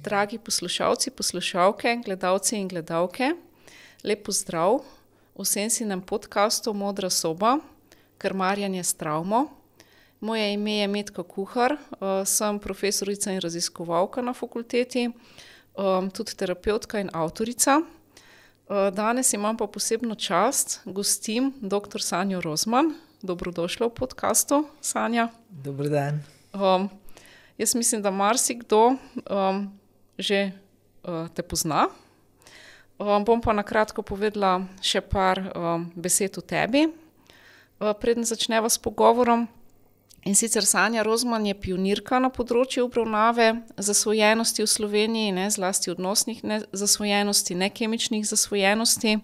Dragi poslušalci, poslušalke, gledalci in gledalke, lep pozdrav v Sensinem podcastu Modra soba, krmarjanje s travmo. Moje ime je Metka Kuhar, sem profesorica in raziskovalka na fakulteti, tudi terapevtka in avtorica. Danes imam pa posebno čast, gostim dr. Sanjo Rozman. Dobrodošla v podcastu, Sanja. Dober dan. Jaz mislim, da marsikdo že te pozna. Bom pa na kratko povedala še par besed o tebi, preden začneva s pogovorom. In sicer Sanja Rozman je pionirka na področju obravnave zasvojenosti v Sloveniji, zlasti odnosnih zasvojenosti, nekemičnih zasvojenosti.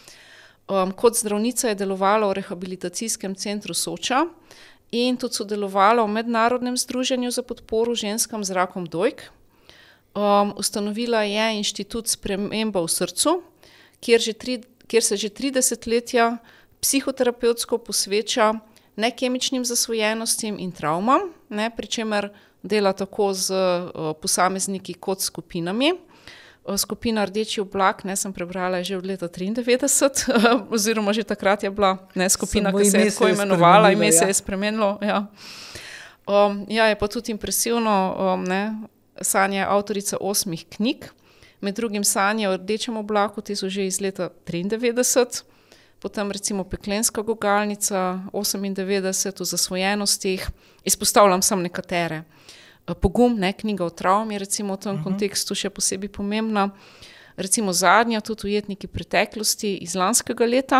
Kot zdravnica je delovala v rehabilitacijskem centru Soča in tudi sodelovala v mednarodnem združenju za podporo ženskam z rakom dojk. Ustanovila je inštitut Sprememba v srcu, kjer se že 3 desetletja psihoterapevtsko posveča nekemičnim zasvojenostim in travmam, pri čemer dela tako z posamezniki kot skupinami. Skupina Rdeči oblak, sem prebrala, je že od leta 1993, oziroma že takrat je bila skupina, ki se je tako imenovala, ime se je spremenilo. Ja. Je pa tudi impresivno, Sanja je avtorica 8 knjig, med drugim Sanje o Rdečem oblaku, te so že iz leta 1993, potem recimo Peklenska gugalnica, 98 o zasvojenostih, izpostavljam samo nekatere. Pogum, knjiga o travmi, recimo v tem kontekstu še posebej pomembna. Recimo zadnja, tudi Ujetniki preteklosti iz lanskega leta.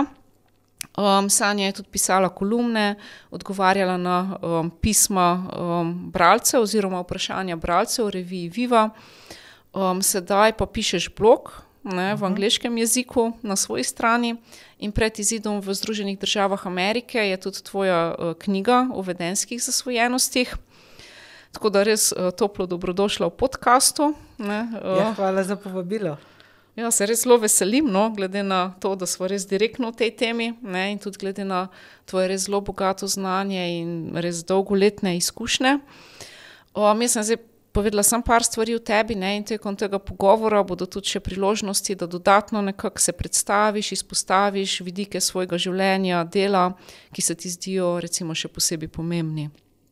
Sanja je tudi pisala kolumne, odgovarjala na pisma bralcev oziroma vprašanja bralcev v reviji Viva. Sedaj pa pišeš blog v angleškem jeziku na svoji strani in pred izidom v Združenih državah Amerike je tudi tvoja knjiga o vedenjskih zasvojenostih. Tako da res toplo dobrodošla v podcastu. Hvala za povabilo. Ja, se res zelo veselim, glede na to, da smo res direktno v tej temi, in tudi glede na tvoje res zelo bogato znanje in res dolgoletne izkušnje. Jaz sem zdaj povedala samo par stvari o tebi, in tekom tega pogovora bodo tudi še priložnosti, da dodatno nekako se predstaviš, izpostaviš vidike svojega življenja, dela, ki se ti zdijo recimo še posebej pomembni.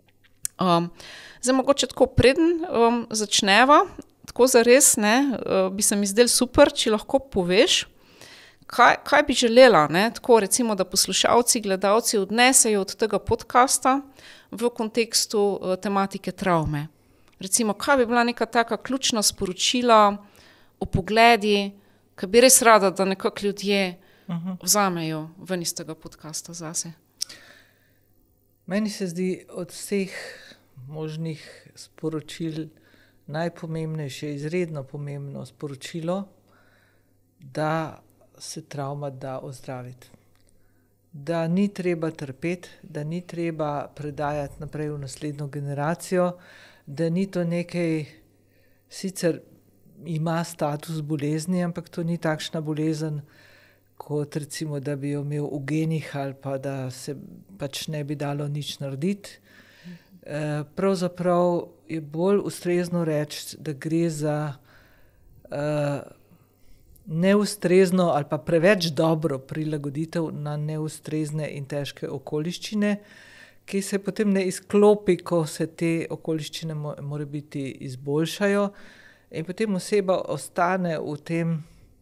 Zdaj mogoče tako preden začneva, tako zares, bi se mi zdelo super, če lahko poveš, kaj bi želela, tako recimo, da poslušalci, gledalci odnesejo od tega podcasta v kontekstu tematike travme. Recimo, kaj bi bila neka taka ključna sporočila, opogledi, ki bi res rada, da nekako ljudje vzamejo ven iz tega podcasta zase. Meni se zdi od vseh možnih sporočil najpomembnejše, izredno pomembno sporočilo, da se travma da ozdraviti. Da ni treba trpeti, da ni treba predajati naprej v naslednjo generacijo, da ni to nekaj, sicer ima status bolezni, ampak to ni takšna bolezen, kot recimo, da bi jo imel v genih ali pa da se pač ne bi dalo nič narediti. Pravzaprav je bolj ustrezno reči, da gre za neustrezno ali pa preveč dobro prilagoditev na neustrezne in težke okoliščine, ki se potem ne izklopi, ko se te okoliščine morebiti izboljšajo in potem oseba ostane v tem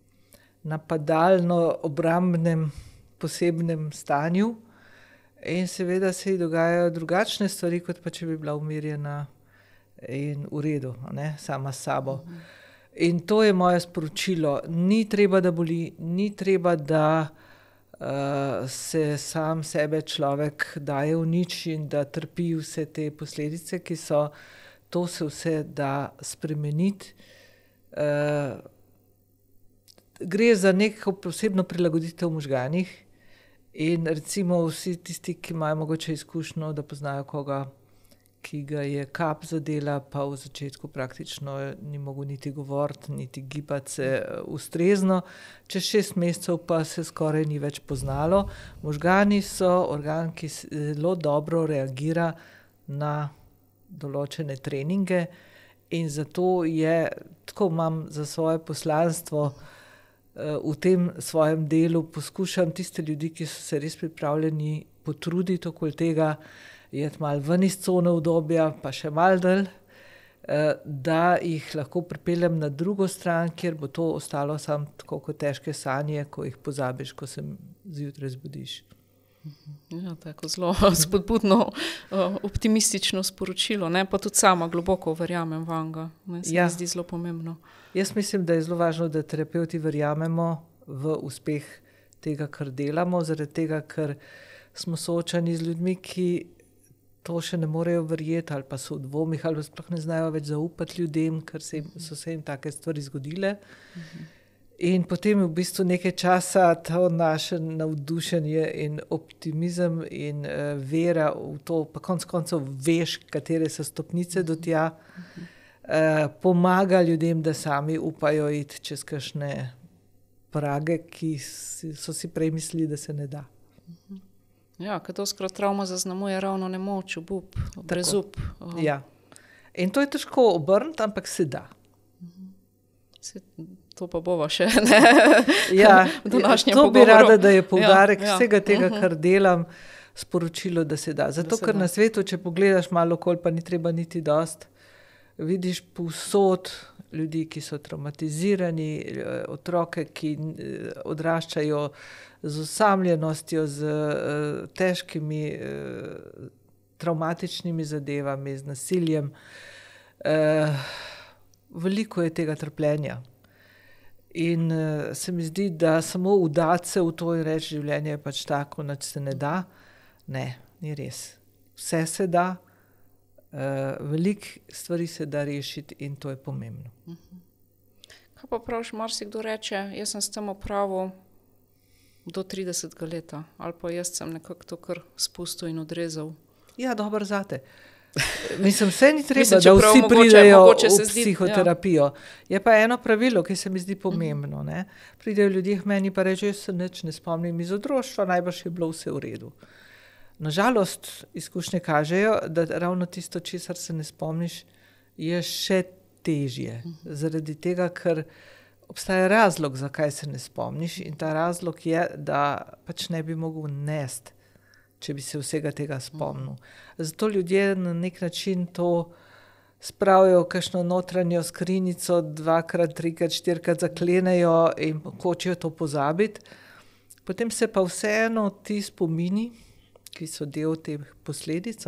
napadalno-obrambnem posebnem stanju in seveda se ji dogajajo drugačne stvari, kot pa če bi bila umirjena in v redu, sama s sabo. In to je moje sporočilo. Ni treba, da boli, ni treba, da se sam sebe človek daje v nič in da trpi vse te posledice, ki so, to se vse da spremeniti. Gre za neko posebno prilagoditev v možganih in recimo vsi tisti, ki imajo mogoče izkušnjo, da poznajo koga, ki ga je kap zadela, pa v začetku praktično ni mogel niti govoriti, niti gibati se ustrezno. Čez 6 mesecev pa se skoraj ni več poznalo. Možgani so organ, ki zelo dobro reagira na določene treninge In zato tako imam za svoje poslanstvo v tem svojem delu, poskušam tiste ljudi, ki so se res pripravljeni potruditi okoli tega, iti malo ven iz cone udobja, pa še malo dalj, da jih lahko pripeljem na drugo stran, kjer bo to ostalo samo tako kot težke sanje, ko jih pozabiš, ko se zjutraj zbudiš. Ja, tako zelo spodbudno, optimistično sporočilo, ne? Pa tudi sama globoko verjamem vanga. Se mi zdi zelo pomembno. Jaz mislim, da je zelo važno, da terapevti verjamemo v uspeh tega, kar delamo, zaradi tega, ker smo soočani z ljudmi, ki to še ne morejo verjeti ali pa so v dvomih ali sploh ne znajo več zaupati ljudem, ker so se jim take stvari zgodile. In potem v bistvu nekaj časa to naše navdušenje in optimizem in vera v to, pa konec koncev veš, katere so stopnice do tja, pomaga ljudem, da sami upajo iti čez kakšne prage, ki so si prej mislili, da se ne da. Ja, ker doskrat travma zaznamuje ravno nemoč, obup, brezup. Ja. In to je težko obrniti, ampak se da. To pa bova še, ne? Ja, v današnjem to pogovoru. bi rada, da je poudarek vsega tega, Mhm. kar delam, sporočilo, da se da. Zato, ker na svetu, če pogledaš malo okoli, pa ni treba niti dost, vidiš povsod ljudi, ki so traumatizirani, otroke, ki odraščajo z osamljenostjo, z težkimi travmatičnimi zadevami, z nasiljem. Veliko je tega trpljenja. In se mi zdi, da samo vdati se v to in reči, življenje je pač tako, nič se ne da. Ne, ni res. Vse se da, veliko stvari se da rešiti in to je pomembno. Kaj pa praviš, marsikdo reče, jaz sem s tem opravil do 30. leta, ali pa jaz sem nekako to kar spustil in odrezal. Ja, dobro zate. Mislim, vse ni treba, Mislim, da čeprav vsi pridejo mogoče se v zdi, psihoterapijo. Je pa eno pravilo, ki se mi zdi pomembno. Ne? Pridejo ljudje k meni pa reče, jaz se nič ne spomnim iz otroštva, najbrž je bilo vse v redu. Nažalost, izkušnje kažejo, da ravno tisto, česar se ne spomniš, je še težje. Zaradi tega, ker obstaja razlog, zakaj se ne spomniš, in ta razlog je, da pač ne bi mogel nesti, če bi se vsega tega spomnil. Zato ljudje na nek način to spravijo v kakšno notranjo skrinjico, 2-krat, 3-krat, 4-krat zaklenejo in hočejo to pozabiti. Potem se pa vseeno ti spomini, ki so del teh posledic,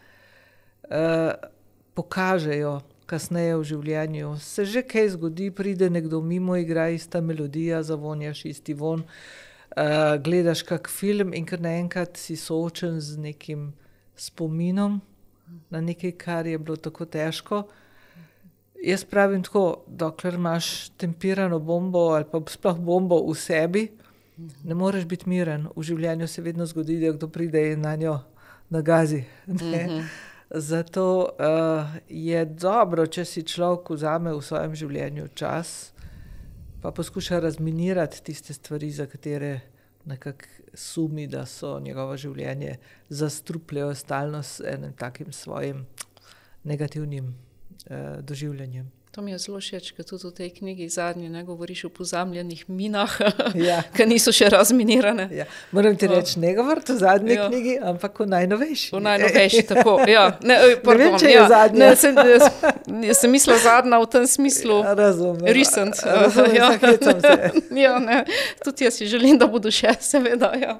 pokažejo kasneje v življenju. Se že kaj zgodi, pride nekdo mimo, igra ista melodija, zavonjaš isti von, gledaš kak film in kar naenkrat si soočen z nekim spominom na nekaj, kar je bilo tako težko. Jaz pravim tako, dokler imaš tempirano bombo ali pa sploh bombo v sebi, ne moreš biti miren. V življenju se vedno zgodi, da kdo pride in na njo nagazi. Zato je dobro, če si človek vzame v svojem življenju čas, pa poskuša razminirati tiste stvari, za katere nekako sumi, da so njegovo življenje zastrupljajo stalno s enim takim svojim negativnim doživljanjem. To mi je zelo všeč, ker tudi v tej knjigi zadnji ne govoriš o pozamljenih minah, Ja. ki niso še razminirane. Ja. Moram ti reči, ne govoriti o zadnji knjigi, ampak o najnovejši. O najnovejši, tako. Ja. Vem, če je zadnja. Jaz sem mislila zadnja v tem smislu. Ja, razumem. Recent. Razumem, zahecam se. Ja, ne. Tudi jaz si želim, da bodo še, seveda. Ja.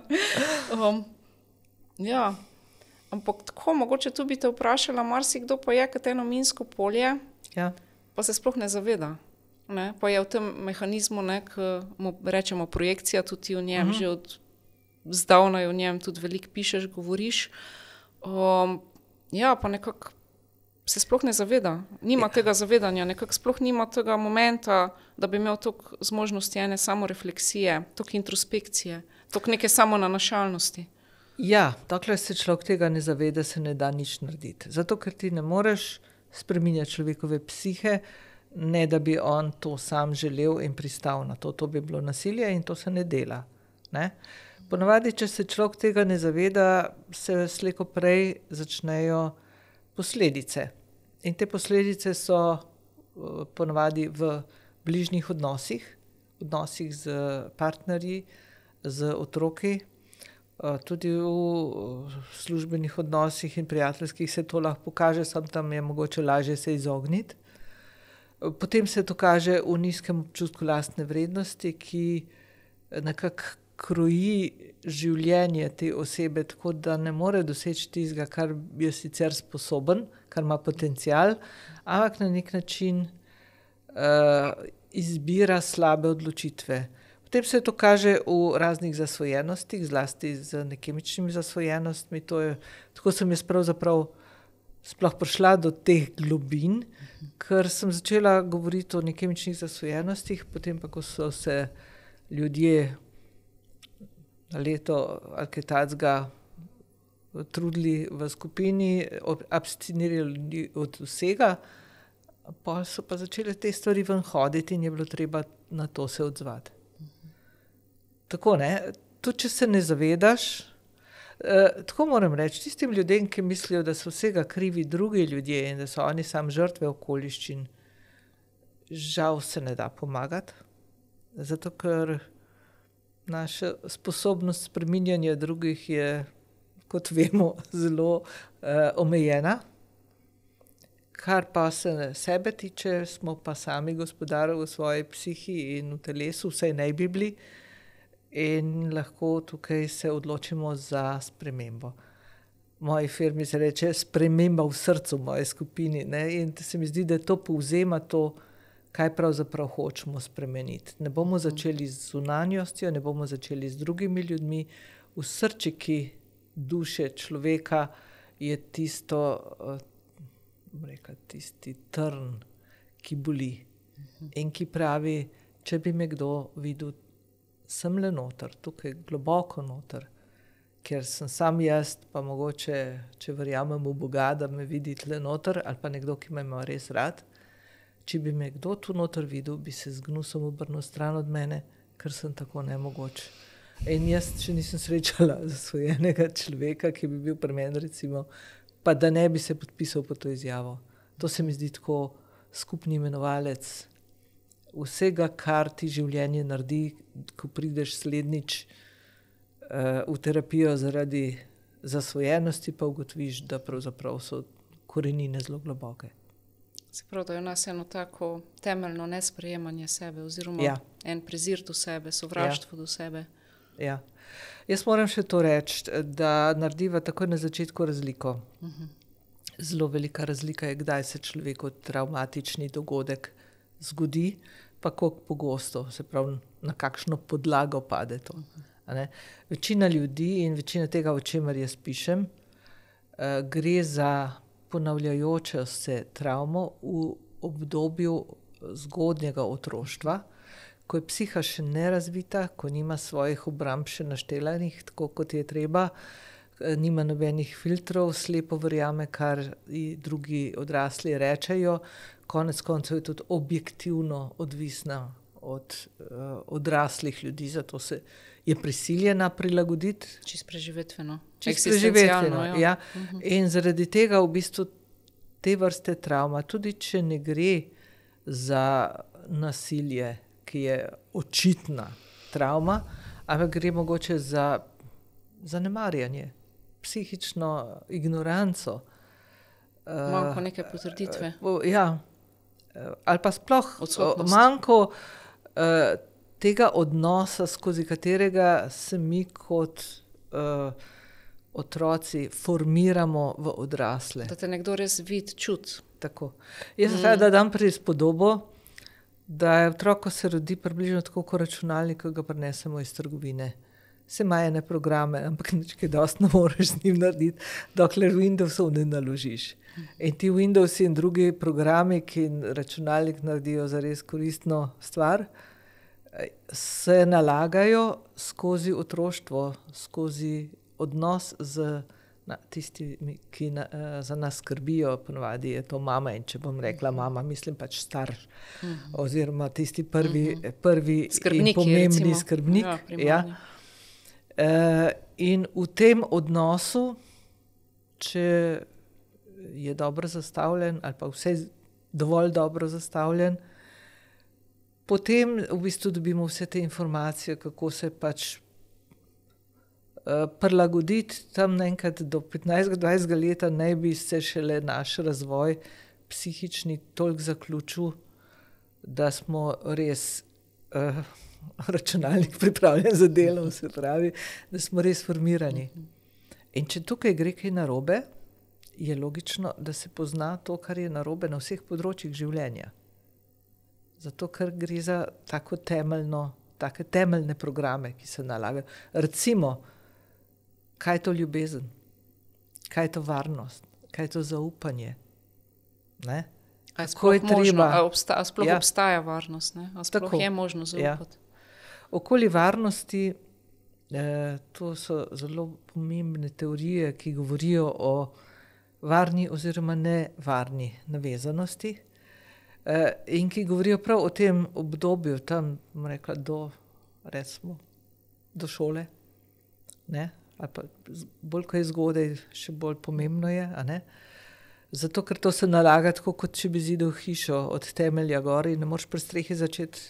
Ja. Ampak tako, mogoče tu bi te vprašala, marsikdo pa je kot eno minsko polje, Ja. pa se sploh ne zaveda. Ne? Pa je v tem mehanizmu, ki mu rečemo projekcija, tudi o njem, že od zdavnaj o njem tudi veliko pišeš, govoriš. Ja, pa nekako se sploh ne zaveda. Nima tega zavedanja, nekako sploh nima tega momenta, da bi imel toliko zmožnosti ene samorefleksije, toliko introspekcije, toliko neke samonanašalnosti. Ja, dokler se človek tega ne zaveda, se ne da nič narediti. Zato, ker ti ne moreš spreminjati človekove psihe, ne da bi on to sam želel in pristal na to. To bi bilo nasilje in to se ne dela. Ne? Ponavadi, če se človek tega ne zaveda, se slej ko prej začnejo posledice. In te posledice so ponavadi v bližnjih odnosih z partnerji, z otroki, tudi v službenih odnosih in prijateljskih se to lahko pokaže, samo tam je mogoče lažje se izogniti. Potem se to kaže v nizkem občutku lastne vrednosti, ki nekako kroji življenje te osebe, tako da ne more doseči tistega, kar je sicer sposoben, kar ima potencial, ampak na nek način izbira slabe odločitve. Potem se to kaže v raznih zasvojenostih, zlasti z nekemičnimi zasvojenostmi. Tako sem jaz pravzaprav sploh prišla do teh globin, ker sem začela govoriti o nekemičnih zasvojenostih, potem pa, ko so se ljudje na leto ali kaj takega trudili v skupini, abstinirali od vsega, pa so pa začele te stvari ven hoditi in je bilo treba na to se odzvati. Tako, ne, tudi če se ne zavedaš, tako moram reči, tistim ljudem, ki mislijo, da so vsega krivi drugi ljudje in da so oni sam žrtve okoliščin, žal se ne da pomagati, zato ker naša sposobnost spreminjanja drugih je, kot vemo, zelo omejena. Kar pa se sebe tiče, smo pa sami gospodar v svoji psihi in v telesu, vsaj naj bi bili, in lahko tukaj se odločimo za spremembo. V moji firmi se reče sprememba v srcu, v moji skupini, ne? In se mi zdi, da to povzema to, kaj pravzaprav hočemo spremeniti. Ne bomo začeli z zunanjostjo, ne bomo začeli z drugimi ljudmi. V srčiki duše človeka je tisto, tisti trn, ki boli in ki pravi, če bi me kdo videl semle noter, tukaj globoko noter, ker sem sam jaz, pa mogoče, če verjamem v Boga, da me vidi tle noter, ali pa nekdo, ki me ima res rad, če bi me kdo tu noter videl, bi se z gnusom obrnil stran od mene, ker sem tako nemogoč. In jaz še nisem srečala zasvojenega človeka, ki bi bil pri meni, recimo, pa da ne bi se podpisal po to izjavo. To se mi zdi tako skupni imenovalec vsega, kar ti življenje naredi, ko prideš slednjič v terapijo zaradi zasvojenosti, pa ugotoviš, da pravzaprav so korenine zelo globoke. Se pravi, da je v nas eno tako temeljno nesprejemanje sebe oziroma en prezir do sebe, sovraštvo do sebe. Ja. Jaz moram še to reči, da narediva takoj na začetku razliko. Zelo velika razlika je, kdaj se človeku travmatični dogodek zgodi, pa koliko pogosto, se pravi, na kakšno podlago pade to. A ne? Večina ljudi in večina tega, o čemer jaz pišem, gre za ponavljajočo se travmo v obdobju zgodnjega otroštva, ko je psiha še nerazvita, ko nima svojih obramb še naštelanih, tako kot je treba, nima nobenih filtrov, slepo verjame, kar drugi odrasli rečejo, konec koncev je tudi objektivno odvisna od odraslih ljudi, zato se je prisiljena prilagoditi. Čisto preživetveno. Ja. In zaradi tega v bistvu te vrste travma, tudi če ne gre za nasilje, ki je očitna travma, ampak gre mogoče za zanemarjanje, psihično ignoranco. Manjko neke potrditve. Ja. Ali pa sploh manjko tega odnosa, skozi katerega se mi kot otroci formiramo v odrasle. Da te nekdo res vidi, čuti. Tako. Jaz rada dam prispodobo, da je otrok, ko se rodi, približno tako kot računalnik, ki ga prinesemo iz trgovine. Se ima ene programe, ampak nič kaj dosti ne moreš z njim narediti, dokler Windowsov ne naložiš. In ti Windowsi in drugi programi, ki računalnik naredijo za res koristno stvar, se nalagajo skozi otroštvo, skozi odnos z tistimi, ki za nas skrbijo. Ponavadi je to mama in če bom rekla mama, mislim pač starš. Oziroma tisti prvi skrbniki, in pomembni skrbnik. Ja. In v tem odnosu, če je dobro zastavljen ali pa vse dovolj dobro zastavljen. Potem v bistvu dobimo vse te informacije, kako se pač prilagoditi. Tam enkrat do 15-20 leta naj bi se šele naš razvoj psihični toliko zaključil, da smo res računalnik pripravljen za delo, se pravi, da smo res formirani. In če tukaj gre kaj narobe, je logično, da se pozna to, kar je narobe na vseh področjih življenja. Zato, ker gre za take temeljne programe, ki se nalagajo. Recimo, kaj je to ljubezen? Kaj je to varnost? Kaj je to zaupanje? Ne? A sploh obstaja varnost? Ne? A sploh je možno zaupati? Ja. Okoli varnosti, to so zelo pomembne teorije, ki govorijo o varni oziroma nevarni navezanosti, in ki govorijo prav o tem obdobju, tam, rekla, do šole, ne? Ali pa bolj, ko je zgodaj, še bolj pomembno je, a ne? Zato, ker to se nalaga tako, kot če bi zidal hišo od temelja gor in ne moreš pri strehi začeti,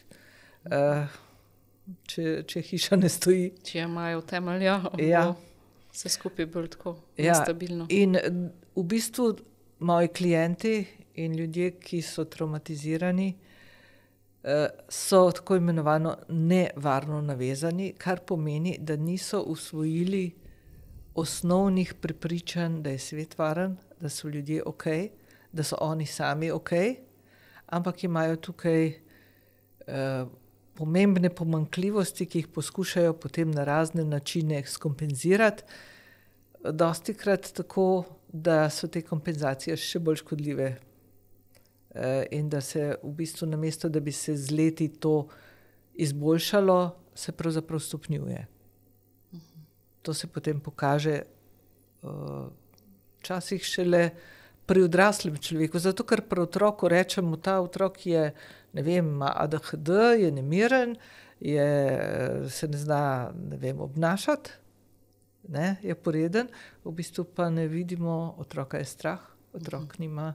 če hiša ne stoji. Če imajo temelja, ja. Se skupaj bolj tako nestabilno. Ja. In v bistvu moji klienti in ljudje, ki so traumatizirani, so tako imenovano nevarno navezani, kar pomeni, da niso usvojili osnovnih prepričanj, da je svet varen, da so ljudje okej, da so oni sami okej, ampak imajo tukaj pomembne pomanjkljivosti, ki jih poskušajo potem na razne načine skompenzirati. Dostikrat tako, da so te kompenzacije še bolj škodljive. In da se v bistvu namesto, da bi se z leti to izboljšalo, se pravzaprav stopnjuje. To se potem pokaže včasih šele pri odraslem človeku. Zato, ker pri otroku rečemo, ta otrok je, ne vem, ima ADHD, je nemiren, se ne zna, ne vem, obnašati, ne, je poreden, v bistvu pa ne vidimo, otroka je strah, otrok nima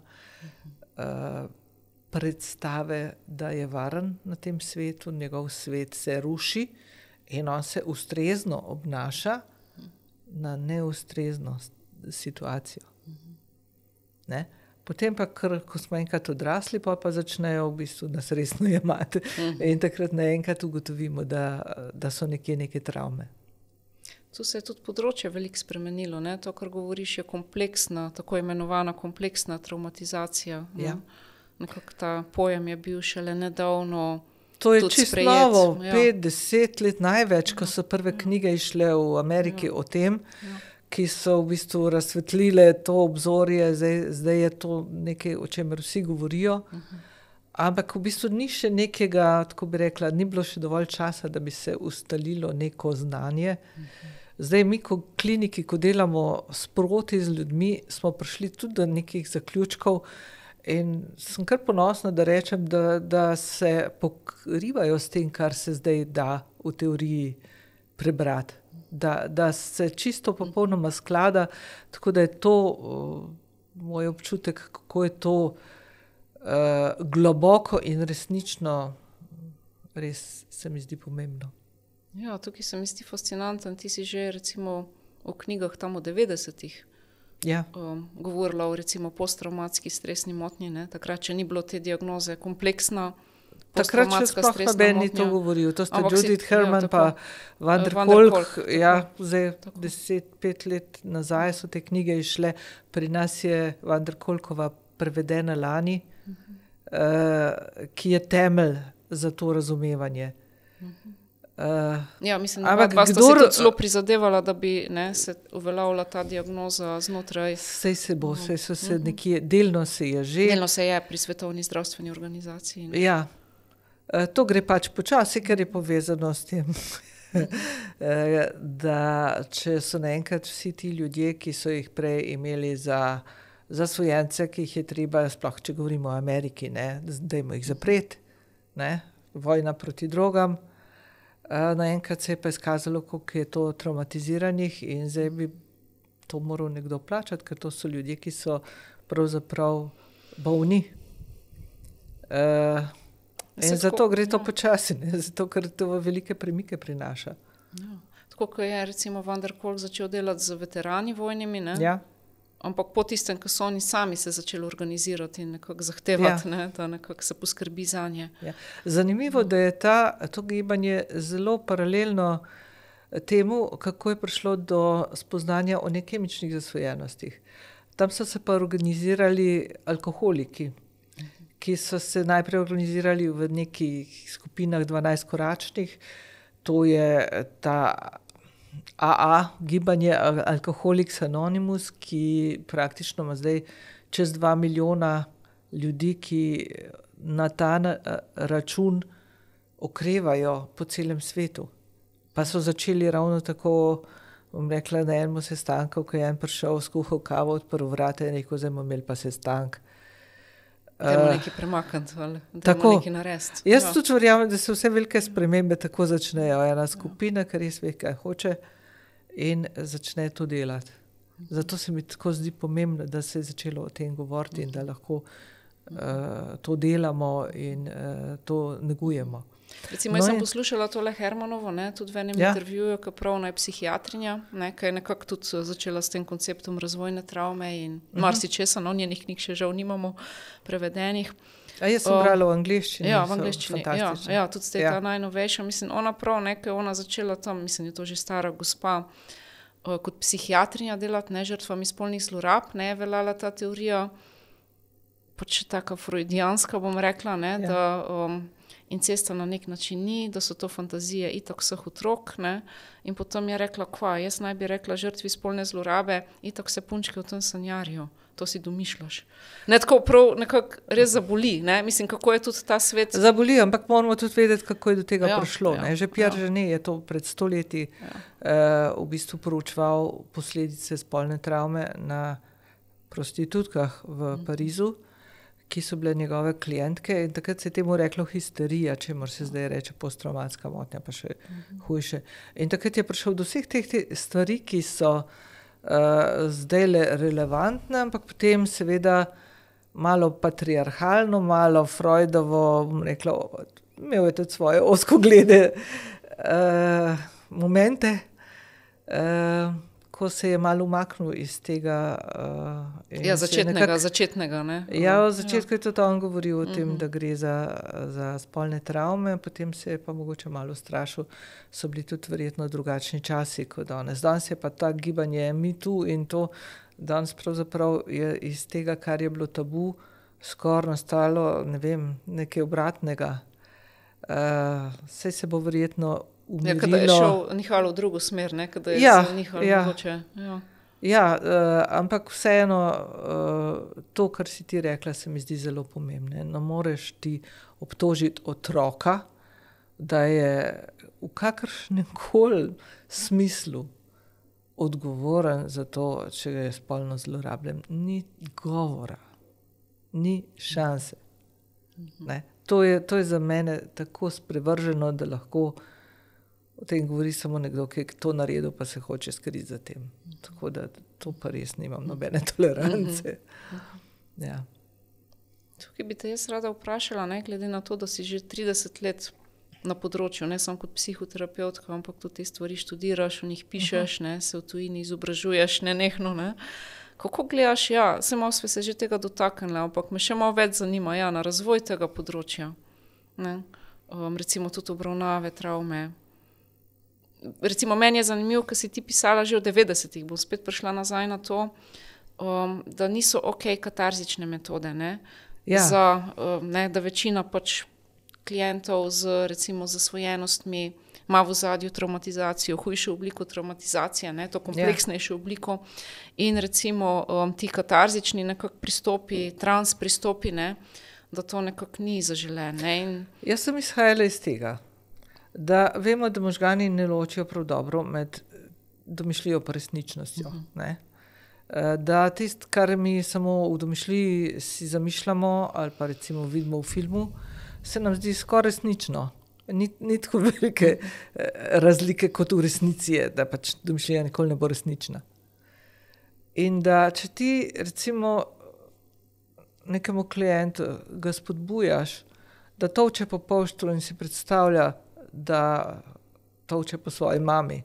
predstave, da je varen na tem svetu, njegov svet se ruši in on se ustrezno obnaša na neustrezno situacijo. Ne? Potem pa, ko smo enkrat odrasli, pa začnejo v bistvu nas resno jemati. In takrat naenkrat ugotovimo, da so nekje neke travme. Tu se je tudi področje veliko spremenilo. Ne? To, kar govoriš, je kompleksna, tako imenovana kompleksna traumatizacija. Ja. Nekako ta pojem je bil šele nedavno to je čisto novo, ja. 5-10 let največ, ko so prve knjige išle v Ameriki o tem, ki so v bistvu razsvetlile to obzorje, zdaj je to nekaj, o čemer vsi govorijo, ampak v bistvu ni še nekega, tako bi rekla, ni bilo še dovolj časa, da bi se ustalilo neko znanje. Zdaj mi, ko kliniki, ko delamo sproti z ljudmi, smo prišli tudi do nekih zaključkov in sem kar ponosna, da rečem, da se pokrivajo s tem, kar se zdaj da v teoriji prebrati. Da se čisto popolnoma sklada, tako da je to moj občutek, kako je to globoko in resnično, res se mi zdi pomembno. Ja, tukaj se mi zdi fascinanten. Ti si že recimo v knjigah tam v 90-ih govorila o recimo posttraumatski stresni motnji. Ne? Takrat, če ni bilo te diagnoze kompleksna, takrat še sploh noben ni to govoril. To ste Judith Herman pa Van der Kolk. Ja, zdaj 10-5 let nazaj so te knjige išle. Pri nas je Van der Kolkova prevedena lani, ki je temelj za to razumevanje. Ja, mislim, da sta se tudi zelo prizadevala, da bi se uveljavila ta diagnoza znotraj. Sej se bo, sej so se nekje, delno se je že. Delno se je pri Svetovni zdravstveni organizaciji. Ne? Ja, to gre pač počasi, ker je povezano s tem, da če so naenkrat vsi ti ljudje, ki so jih prej imeli za svojence, ki jih je treba, sploh če govorimo o Ameriki, ne, dajmo jih zapreti, ne, vojna proti drogam, naenkrat se je pa izkazalo, koliko je to traumatiziranih in zdaj bi to moral nekdo plačati, ker to so ljudje, ki so pravzaprav bolni. In zato gre to počasi, zato ker to velike premike prinaša. Ja. Tako kot je recimo Van der Kolk začel delati z veterani vojnimi, ne? Ja. Ampak po tistem, ko so oni sami se začeli organizirati in nekako zahtevati, ne? Da nekako se poskrbi za nje. Ja. Zanimivo, da je to gibanje zelo paralelno temu, kako je prišlo do spoznanja o nekemičnih zasvojenostih. Tam so se pa organizirali alkoholiki, ki so se najprej organizirali v nekih skupinah 12-koračnih. To je ta AA, gibanje Alcoholics Anonymous, ki praktično ima zdaj čez 2 milijona ljudi, ki na ta račun okrevajo po celem svetu. Pa so začeli ravno tako, bom rekla, na enem sestanku, ko je en prišel, skuhal kavo, odprl vrata in rekel, zdaj bomo imeli pa sestank. Dajmo nekaj premakniti, ali dajmo nekaj narediti. Jaz tudi verjamem, da se vse velike spremembe tako začnejo. Ena skupina, ki res ve, kaj hoče in začne to delati. Zato se mi tako zdi pomembno, da se je začelo o tem govoriti in da lahko to delamo in to negujemo. Recimo, jaz sem poslušala tole Hermanovo, ne, tudi v enem intervjuju, ki prav je psihiatrinja, ne, ki je nekako tudi začela s tem konceptom razvojne travme in marsičesa, no, njenih knjig še žal nimamo prevedenih. A jaz sem brala v angleščini. Ja, v angleščini, ja, tudi ste ta najnovejša. Mislim, ona prav, ne, ki je ona začela tam, mislim, je to že stara gospa, kot psihiatrinja delati, ne, žrtvami spolnih zlorab, ne, je veljala ta teorija, pač taka freudijanska, bom rekla, ne, da incesta na nek način ni, da so to fantazije itak vseh otrok, ne, in potem je rekla, jaz naj bi rekla žrtvi spolne zlorabe, itak se punčke v tem sanjarijo, to si domišljaš. Ne, tako prav nekako res zaboli, ne, mislim, kako je tudi ta svet. Zaboli, ampak moramo tudi vedeti, kako je do tega prišlo, ne, že Pierre Genet je to pred 100 leti v bistvu proučeval posledice spolne travme na prostitutkah v Parizu, ki so bile njegove klientke in takrat se je temu reklo histerija, čemur se zdaj reče posttraumatska motnja, pa še hujše. In takrat je prišel do vseh teh stvari, ki so zdaj relevantne, ampak potem seveda malo patriarhalno, malo Freudovo, bom rekla, imel je tudi svoje ozkoglede momente, ko se je malo umaknil iz tega. Začetnega, ne? Ja, v začetku je tudi on govoril o tem, da gre za spolne travme, potem se je pa mogoče malo strašil, so bili tudi verjetno drugačni časi kot danes. Danes je pa ta gibanje Me Too in to, danes pravzaprav je iz tega, kar je bilo tabu, skoraj nastalo, ne vem, nekaj obratnega. Saj se bo verjetno umirilo. Kada je šel nihalo v drugo smer, ne? Kada je nihalo mogoče. Ja, ampak vseeno to, kar si ti rekla, se mi zdi zelo pomembno. Ne moreš ti obtožiti otroka, da je v kakršnem koli smislu odgovoren za to, če ga je spolno zlorabljen. Ni govora. Ni šanse. Ne? To je za mene tako sprevrženo, da lahko o tem govori samo nekdo, ki je to naredil, pa se hoče skriti za tem. Tako da to pa res nimam nobene tolerance. Ja. Tukaj bi te jaz rada vprašala, ne, glede na to, da si že 30 let na področju, ne samo kot psihoterapeutka, ampak tudi te stvari študiraš, o njih pišeš, ne, se v tujini izobražuješ nenehno, ne. Kako gledaš, se malo sve se že tega dotaknili, ampak me še malo več zanima, na razvoj tega področja, ne. Recimo tudi obravnave, travme. Recimo, meni je zanimivo, ker si ti pisala že v 90-ih, bom spet prišla nazaj na to, da niso katarzične metode, ne. Da večina pač klientov recimo z zasvojenostmi ima v ozadju traumatizacijo, hujšo obliko traumatizacije, ne, to kompleksnejšo obliko in recimo ti katarzični nekako pristopi, trans pristopi, ne, da to nekako ni zaželeno, ne. Jaz sem izhajala iz tega, da vemo, da možgani ne ločijo prav dobro med domišljijo pa resničnostjo, ne. Da tisto, kar mi samo v domišljiji si zamišljamo ali pa recimo vidimo v filmu, se nam zdi skoraj resnično. Ni tako velike razlike kot v resnici je, da pač domišljija nikoli ne bo resnična. In da če ti recimo nekemu klientu ga spodbujaš, da tolče po poštru in si predstavlja, da tolče po svoji mami.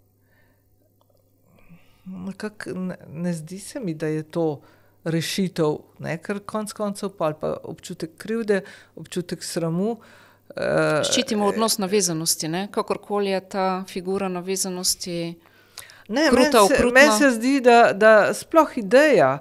Ne zdi se mi, da je to rešitev, ne? Ker konec koncev pa občutek krivde, občutek sramu. Ščitimo odnos navezanosti, ne? Kakorkoli je ta figura navezanosti Ne, kruta, okrutna. meni se zdi, da sploh ideja,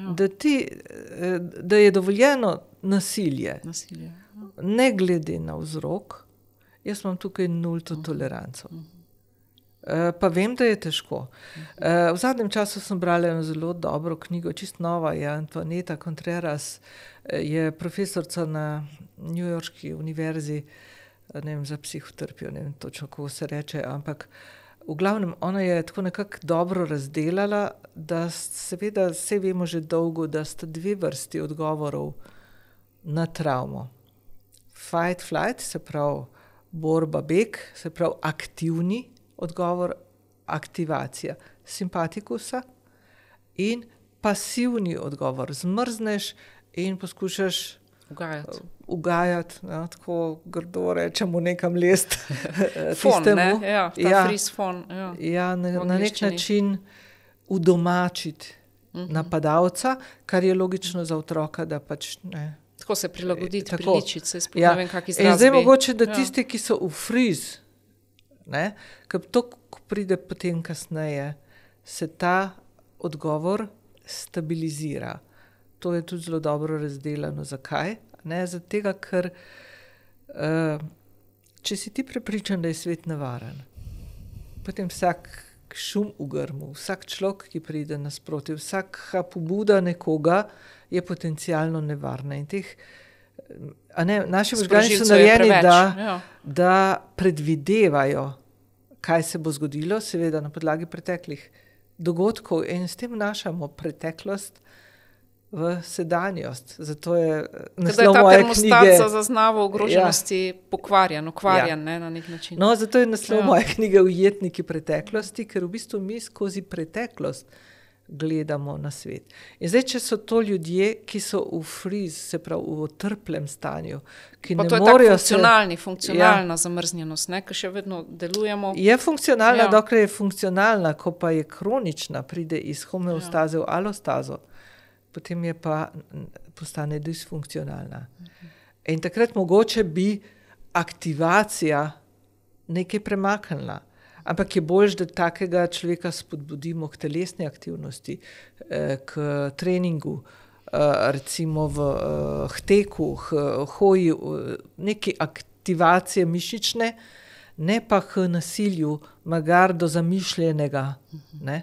da je dovoljeno nasilje, ne glede na vzrok, jaz imam tukaj nulto toleranco. Pa vem, da je težko. V zadnjem času sem brala eno zelo dobro knjigo, čisto nova je, Antoaneta Contreras, je profesorica na newyorški univerzi, ne vem, za psihoterapijo, ne vem točno, kako se reče, ampak v glavnem, ona je tako nekako dobro razdelala, da seveda vse vemo že dolgo, da sta dve vrsti odgovorov na travmo. Fight, flight, se pravi borba, beg, se pravi aktivni odgovor, aktivacija simpatikusa in pasivni odgovor. Zmrzneš in poskušaš ugajati, tako grdo rečemo, nekam lest fon, tistemu. ne? Ja, ta freeze fon. Ja, na nek način udomačiti napadalca, kar je logično za otroka, da pač ne. Tako se prilagoditi, priličiti se, sploh ne vem, kak izraz In zdaj mogoče, da tisti, ki so v freeze, ne, ker to, ko pride potem kasneje, se ta odgovor stabilizira. To je tudi zelo dobro razdelano. Zakaj? Ne, zato tega, ker če si ti prepričan, da je svet nevaren, potem vsak šum v grmu, vsak človek, ki pride nasproti, vsaka pobuda nekoga je potencialno nevarna. In teh, naši možgani so narejeni, da predvidevajo, kaj se bo zgodilo, seveda na podlagi preteklih dogodkov, in s tem vnašamo preteklost v sedanjost. Zato je naslov moje knjige... Kada je ta termostat za zaznavo ogroženosti pokvarjen, ne, na nek način. No, zato je naslov moje knjige Ujetniki preteklosti, ker v bistvu mi skozi preteklost gledamo na svet. In zdaj, če so to ljudje, ki so v freeze, se pravi v otrplem stanju, ki ne morejo se... Pa to je funkcionalna zamrznjenost, ne, ki še vedno delujemo. Je funkcionalna, dokler je funkcionalna, ko pa je kronična, pride iz homeostaze v alostazo, potem je pa postane disfunkcionalna. In takrat mogoče bi aktivacija nekaj premaknila. Ampak je bolj, da takega človeka spodbudimo k telesni aktivnosti, k treningu, recimo v teku, hoji, neki aktivacije mišične, ne pa k nasilju, magar do zamišljenega. Ne?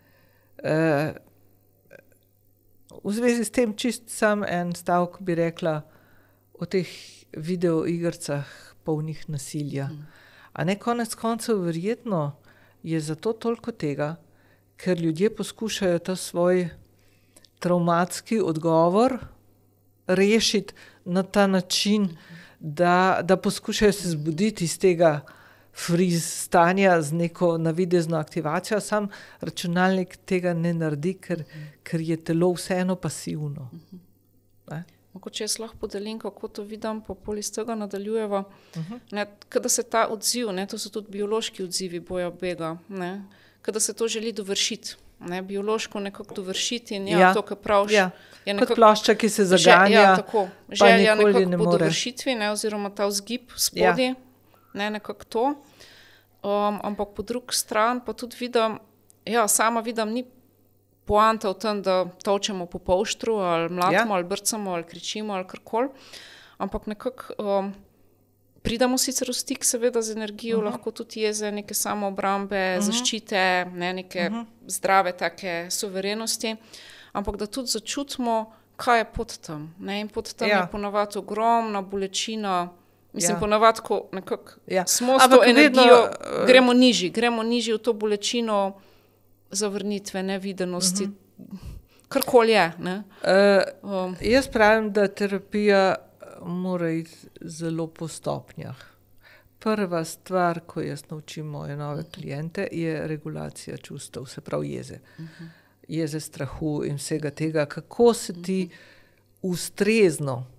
V zvezi s tem čist sam en stavek bi rekla o teh videoigrcah polnih nasilja. A ne, konec koncev verjetno je zato toliko tega, ker ljudje poskušajo ta svoj travmatski odgovor rešiti na ta način, da poskušajo se zbuditi iz tega freeze stanja z neko navidezno aktivacijo, sam računalnik tega ne naredi, ker je telo vseeno pasivno. Mogoče jaz lahko podelim, kako to vidim, pa pol iz tega nadaljujeva. Kada se ta odziv, to so tudi biološki odzivi boja bega, kada se to želi dovršiti, biološko nekako dovršiti in to, kar praviš, je nekako... Kot plošča, ki se zaganja, želja nekako po dovršitvi, oziroma ta vzgib spodaj, nekako to. Ampak po drugi strani pa tudi vidim, sama vidim, ni poanta v tem, da tolčemo po polštru, ali mlatimo, ali brcamo, ali kričimo, ali karkoli, ampak nekako pridemo sicer v stik seveda z energijo, lahko tudi jeze, neke samoobrambe, zaščite, neke zdrave take suverenosti, ampak da tudi začutimo, kaj je pod tem. In pod tem je ponavadi ogromna bolečina, mislim, ponavadi, ko nekako smo s to energijo, gremo nižji v to bolečino, zavrnitve, nevidenosti, karkoli je. Jaz pravim, da terapija mora iti zelo po stopnjah. Prva stvar, ko jaz naučim moje nove kliente, je regulacija čustev, se pravi jeze. Jeze, strahu in vsega tega, kako se ti ustrezno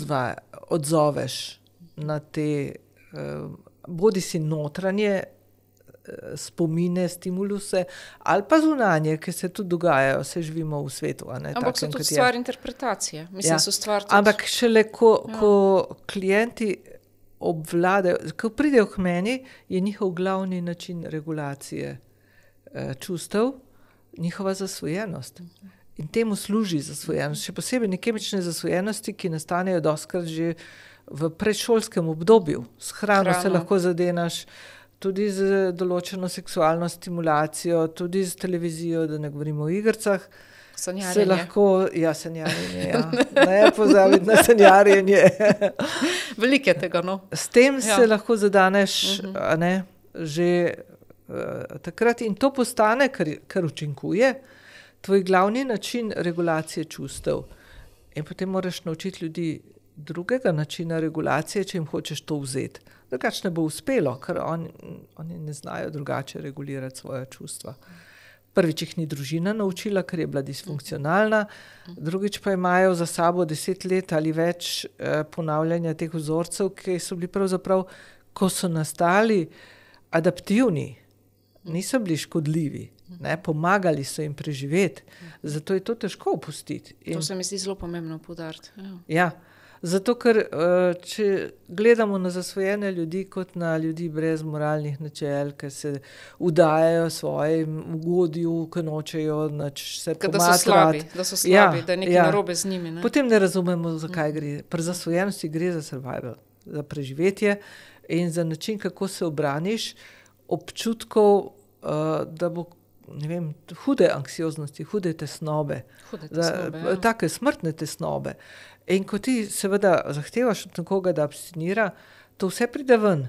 odzoveš na te bodi si notranje spomine, stimuluse, ali pa zunanje, ki se tudi dogajajo, se živimo v svetu. Ampak so tudi stvar interpretacije. Mislim, so stvar tudi... Ampak šele, ko klienti obvladajo, ko pridejo k meni, je njihov glavni način regulacije čustev, njihova zasvojenost. In temu služi zasvojenost. Še posebej kemične zasvojenosti, ki nastanejo dostikrat že v predšolskem obdobju. S hrano se lahko zadenaš, tudi z določeno seksualno stimulacijo, tudi z televizijo, da ne govorimo o igricah. Sanjarjenje. Se lahko, sanjarjenje, Ne pozabiti na sanjarjenje. Veliko je tega, no. S tem se lahko zadaneš, že takrat in to postane, kar učinkuje, tvoj glavni način regulacije čustev. In potem moraš naučiti ljudi drugega načina regulacije, če jim hočeš to vzeti. Drugače ne bo uspelo, ker oni ne znajo drugače regulirati svoje čustva. Prvič jih ni družina naučila, ker je bila disfunkcionalna, drugič pa imajo za sabo 10 let ali več ponavljanja teh vzorcev, ki so bili pravzaprav, ko so nastali, adaptivni, niso bili škodljivi, pomagali so jim preživeti, zato je to težko opustiti. To se mi zdi zelo pomembno poudariti. Ja, zato ker če gledamo na zasvojene ljudi kot na ljudi brez moralnih načel, ki se vdajajo svojim ugodju, ki nočejo se pomatrati. Da so slabi, da je nekaj narobe z njimi. Potem ne razumemo, zakaj gre. Pri zasvojenosti gre za survival, za preživetje in za način, kako se obraniš občutkov, da bo hude anksioznosti, hude tesnobe. Take smrtne tesnobe. In ko ti seveda zahtevaš od nekoga, da abstinira, to vse pride ven.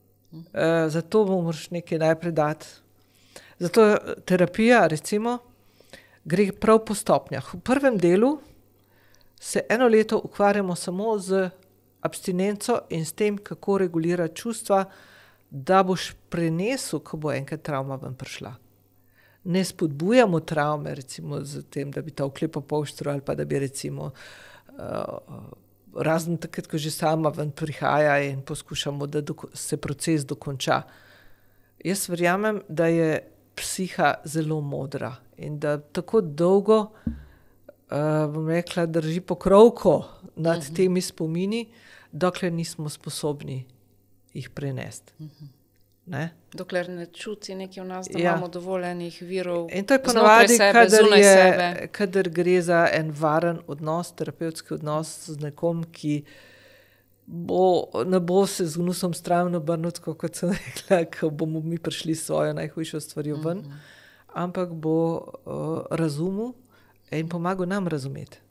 Zato moraš nekaj najprej dati. Zato terapija, recimo, gre prav po stopnjah. V prvem delu se 1 leto ukvarjamo samo z abstinenco in s tem, kako regulirati čustva, da boš prenesel, ko bo enkrat travma ven prišla. Ne spodbujamo travme, recimo z tem, da bi tolkli po poštru ali pa da bi recimo razen takrat, ko že sama ven prihaja in poskušamo, da se proces dokonča. Jaz verjamem, da je psiha zelo modra in da tako dolgo, bom rekla, drži pokrovko nad temi spomini, dokler nismo sposobni jih prenesti. Dokler ne čuti nekaj v nas, da imamo dovolj enih virov in to je znotraj sebe, zunaj sebe. Kadar gre za en varen odnos, terapevtski odnos z nekom, ki ne bo se z gnusom stran obrnil, kot sem rekla, ko bomo mi prišli svojo najhujšo stvarjo ven, ampak bo razumel in pomagal nam razumeti.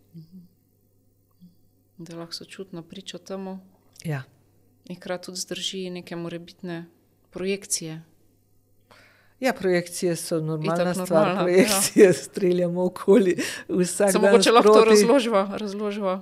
Da lahko sočutno priča temu. Ja. In hkrati tudi zdrži neke morebitne projekcije. Ja, projekcije so normalna stvar. Projekcije streljamo okoli vsak dan sproti. Mogoče lahko to razloživa.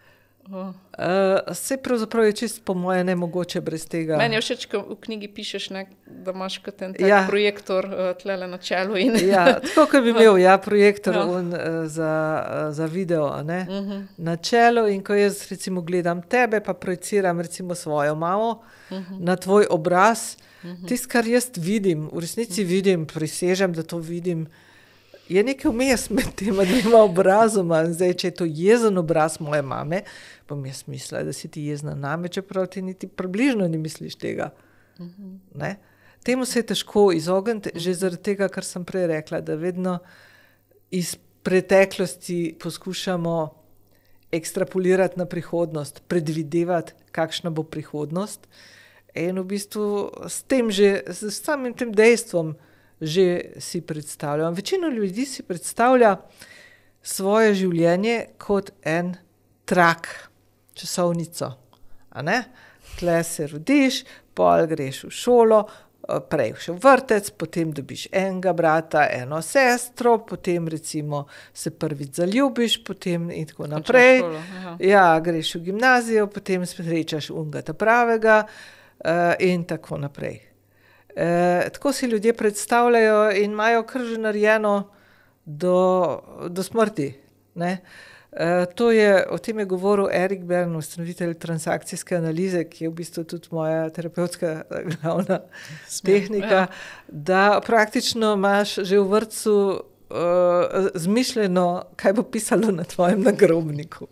Saj pravzaprav je čisto po moje nemogoče brez tega. Meni je všeč, ko v knjigi pišeš, da imaš kot en tak projektor tlele na čelu. Tako kot bi imel projektor za video, na čelu, in ko jaz recimo gledam tebe, pa projiciram recimo svojo mamo na tvoj obraz, tisto, kar jaz vidim, v resnici vidim, prisežem, da to vidim, je nekaj vmes med tema dvema obrazoma. Zdaj, če je to jezen obraz moje mame, bom jaz mislila, da si ti jezna name, čeprav ti niti približno ne misliš tega. Temu se je težko izogniti, že zaradi tega, kar sem prej rekla, da vedno iz preteklosti poskušamo ekstrapolirati na prihodnost, predvidevati, kakšna bo prihodnost. In v bistvu s samim tem dejstvom že si predstavljam. Večina ljudi si predstavlja svoje življenje kot en trak, časovnico. Tle se rodiš, pol greš v šolo, prej še v vrtec, potem dobiš enega brata, eno sestro, potem recimo se prvič zaljubiš, potem in tako naprej. Greš v gimnazijo, potem srečaš onega ta pravega in tako naprej. Tako si ljudje predstavljajo in imajo kar že narejeno do smrti. O tem je govoril Erik Bern, ustanovitelj transakcijske analize, ki je v bistvu tudi moja terapevtska glavna tehnika, da praktično imaš že v vrtcu zmišljeno, kaj bo pisalo na tvojem nagrobniku.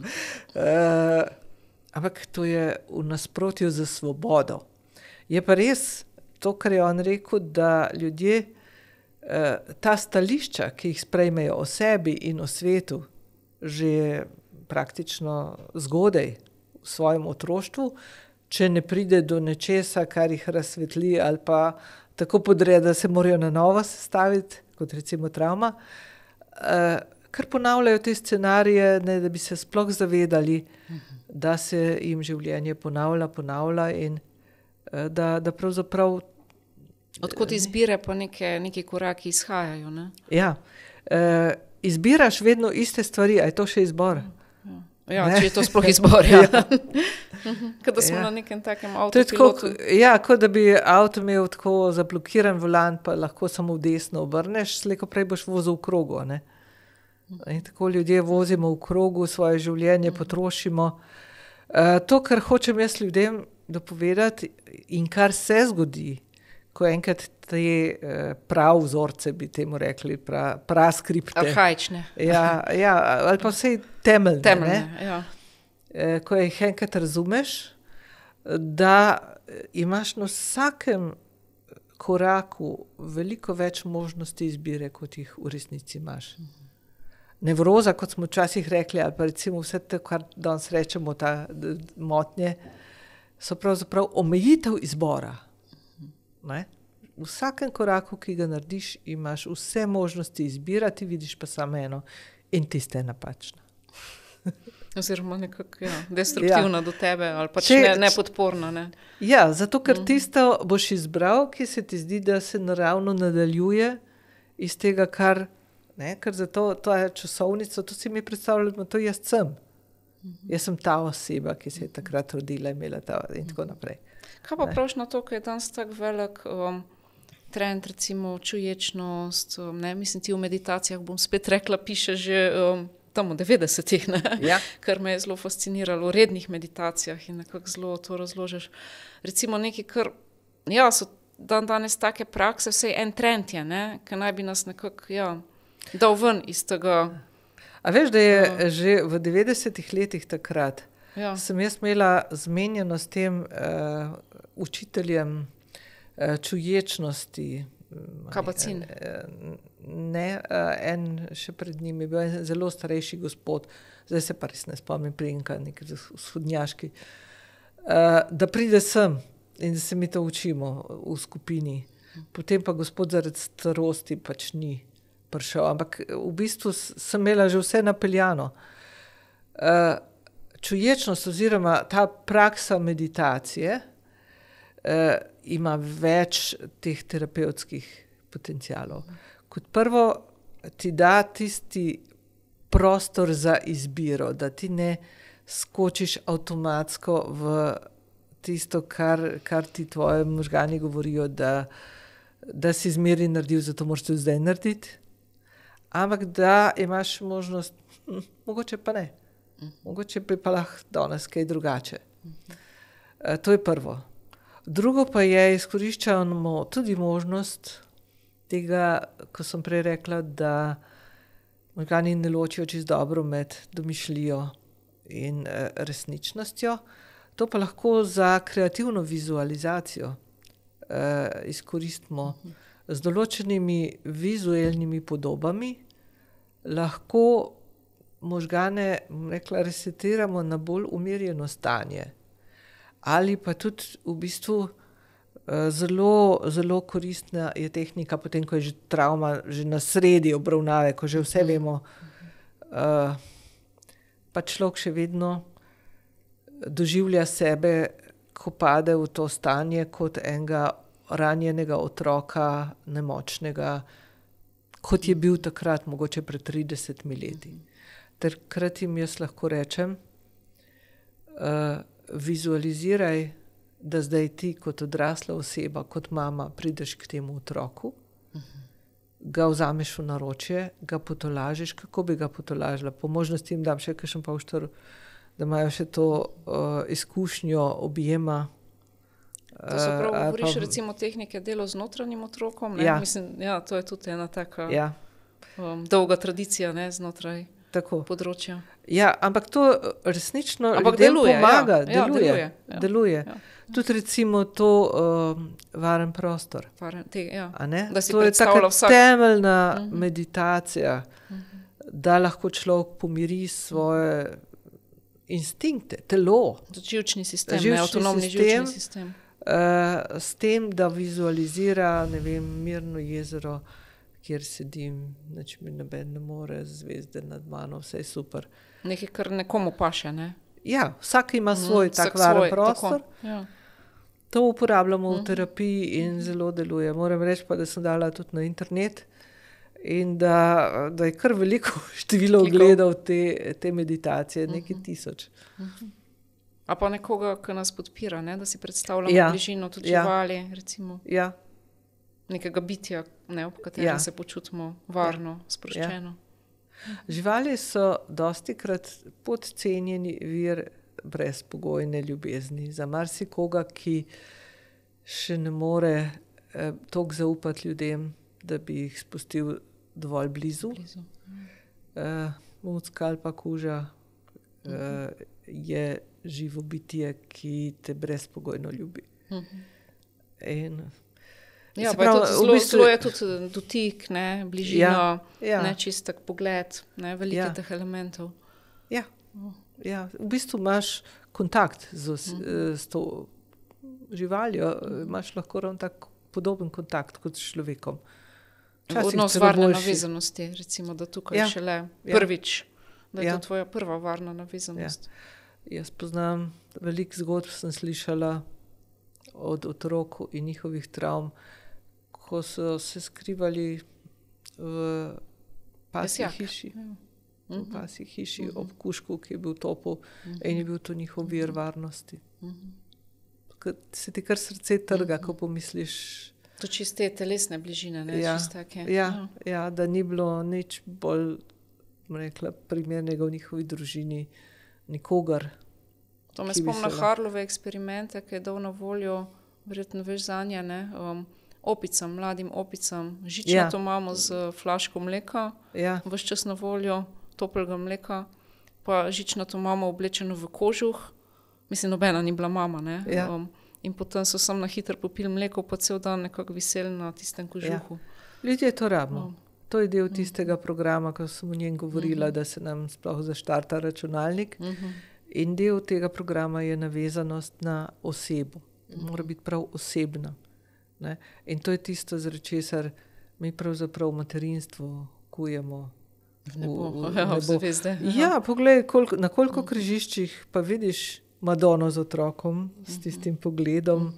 Ampak to je v nasprotju z svobodo. Je pa res to, kar je on rekel, da ljudje ta stališča, ki jih sprejmejo o sebi in o svetu, že praktično zgodaj v svojem otroštvu, če ne pride do nečesa, kar jih razsvetli ali pa tako podre, da se morajo na novo sestaviti, kot recimo travma, kar ponavljajo te scenarije, ne, da bi se sploh zavedali, da se jim življenje ponavlja in da pravzaprav... Odkot izbire pa neki koraki izhajajo, ne? Ja, izbiraš vedno iste stvari, a je to še izbor? Ja, če je to sploh izbor, ja. Kada smo na nekem takem avtopilotu. Ja, kot da bi avto imel tako zablokiran volan, pa lahko samo v desno obrneš, slejko prej boš vozil v krogu, ne? In tako ljudje vozimo v krogu, svoje življenje potrošimo. To, kar hočem jaz ljudem dopovedati in kar se zgodi, ko enkrat te prav vzorce, bi temu rekli, praskripte. Arhaične. Ja, ali pa vsej temeljne, ne? Ja. Ko jih enkrat razumeš, da imaš na vsakem koraku veliko več možnosti izbire, kot jih v resnici imaš. Nevroza, kot smo včasih rekli, ali pa recimo vse to, kar danes rečemo, ta motnje, so pravzaprav omejitev izbora. Ne? V vsakem koraku, ki ga narediš, imaš vse možnosti izbirati, vidiš pa samo eno in tiste je napačna. Oziroma nekako destruktivna do tebe ali pač nepodporna. Ne? Ja, zato ker tisto boš izbral, ki se ti zdi, da se naravno nadaljuje iz tega, ker zato to je časovnica, to si mi predstavljamo, to jaz sem. Jaz sem ta oseba, ki se je takrat rodila, imela ta in tako naprej. Kaj pa praviš na to, ko je danes tak velik trend, recimo čuječnost, mislim ti v meditacijah, bom spet rekla, piše že tam v 90-ih, ja. Kar me je zelo fasciniralo v rednih meditacijah in nekako zelo to razložiš. Recimo nekaj, kar, so danes take prakse, vsej en trend je, ki naj bi nas nekako, dal ven iz tega. A veš, da je že v 90-ih letih takrat, sem jaz imela zmenjeno s tem učiteljem čuječnosti. Kabacin. En še pred njim je bil en zelo starejši gospod, zdaj se pa res ne spomnim priimka, neki vzhodnjaški, da pride sem in da se mi to učimo v skupini. Potem pa gospod zaradi starosti pač ni prišel, ampak v bistvu sem imela že vse napeljano. Čuječnost oziroma ta praksa meditacije ima več teh terapevtskih potencialov. Kot prvo ti da tisti prostor za izbiro, da ti ne skočiš avtomatsko v tisto, kar ti tvoje možgani govorijo, da si zmeri naredil, zato moraš to zdaj narediti. Ampak da imaš možnost, mogoče pa ne. Mogoče bi pa lahko danes kaj drugače. To je prvo. Drugo pa je, izkoriščamo tudi možnost tega, ko sem prej rekla, da možgani ne ločijo čisto dobro med domišljijo in resničnostjo. To pa lahko za kreativno vizualizacijo izkoristimo z določenimi vizualnimi podobami. Lahko možgane, resetiramo na bolj umirjeno stanje. Ali pa tudi v bistvu zelo, zelo koristna je tehnika, potem, ko je že travma že na sredi obravnave, ko že vse vemo, pa človek še vedno doživlja sebe, ko pade v to stanje kot enega ranjenega otroka, nemočnega, kot je bil takrat, mogoče pred 30 leti. Takrat jim jaz lahko rečem, vizualiziraj, da zdaj ti kot odrasla oseba, kot mama, prideš k temu otroku, ga vzameš v naročje, ga potolažiš, kako bi ga potolažila. Po možnosti jim dam še kakšen pavštor, da imajo še to izkušnjo objema. To se prav govoriš recimo tehnike delo z notranjim otrokom, ne? Ja. Mislim, to je tudi ena taka Ja, dolga tradicija, ne, znotraj tako. področja. Ja, ampak to resnično Ampak ljudem deluje, pomaga. ja. Ja, Deluje. Ja. Tudi recimo to varen prostor. A ne? Da si to je predstavlja taka vsak. temeljna meditacija, da lahko človek pomiri svoje instinkte, telo. Živčni sistem, Živčni avtonomni sistem. živčni sistem. S tem, da vizualizira, ne vem, mirno jezero, kjer sedim, nič mi noben ne more, zvezde nad mano, vse je super. Nekaj, kar nekomu paše, ne? Ja, vsak ima svoj tak Vsak varen svoj, prostor. tako, ja. To uporabljamo v terapiji in zelo deluje. Moram reči pa, da sem dala tudi na internet in da je kar veliko število ogledov te meditacije, nekaj tisoč. A pa nekoga, ki nas podpira, ne? Da si predstavljamo Ja. bližino tudi Ja. živali, recimo Ja, nekega bitja, ne, ob katerem Ja. se počutimo varno, sproščeno. živali so dostikrat podcenjeni vir brezpogojne ljubezni. Za marsikoga, ki še ne more toliko zaupati ljudem, da bi jih spustil dovolj blizu. Mucka ali pa kuža je živo bitje, ki te brezpogojno ljubi. In Ja, se pa je pravi, tudi v zelo, bistvu- zelo je tudi dotik, ne, bližina, Ja. ne, čistek pogled, ne, veliko Ja. teh elementov. Ja, ja, v bistvu imaš kontakt s to živaljo, imaš lahko ravno tak podoben kontakt kot s človekom. Včasih Odnos celo varne boljši. navezanosti, recimo, da tukaj Ja. šele Ja. prvič, da je Ja. to tvoja prva varna navezanost. Jaz poznam, veliko zgodb sem slišala od otrok in njihovih travm, ko so se skrivali v pasji Pesjak. hiši. Ja. V pasji hiši ob kužku, ki je bil v topu in je bil to njihov vir varnosti. Se ti kar srce trga, ko pomisliš, To čiste telesne bližine, ne, Ja. čist take. ja, da ni bilo nič bolj, bom rekla, primernega v njihovi družini, nikogar. To me ki bi spomna se Harlove eksperimente, ki je dal na voljo, verjetno veš zanje, ne, opicam, mladim opicam, žičnato mamo z flaško mleka, Ja, ves čas na voljo, toplega mleka, pa žičnato mamo oblečeno v kožuh, mislim, nobena ni bila mama, ne. Ja. In potem so sam na hitro popili mleko, pa cel dan nekako viseli na tistem kožuhu. ljudje to rabimo. To je del tistega programa, ko sem o njem govorila, da se nam sploh zaštarta računalnik. In del tega programa je navezanost na osebo. Mora biti prav osebna. Ne? In to je tisto, zaradi česar mi pravzaprav v materinstvu kujemo. V zvezde. Ja, poglej, na koliko križiščih pa vidiš Madono z otrokom, s tistim pogledom.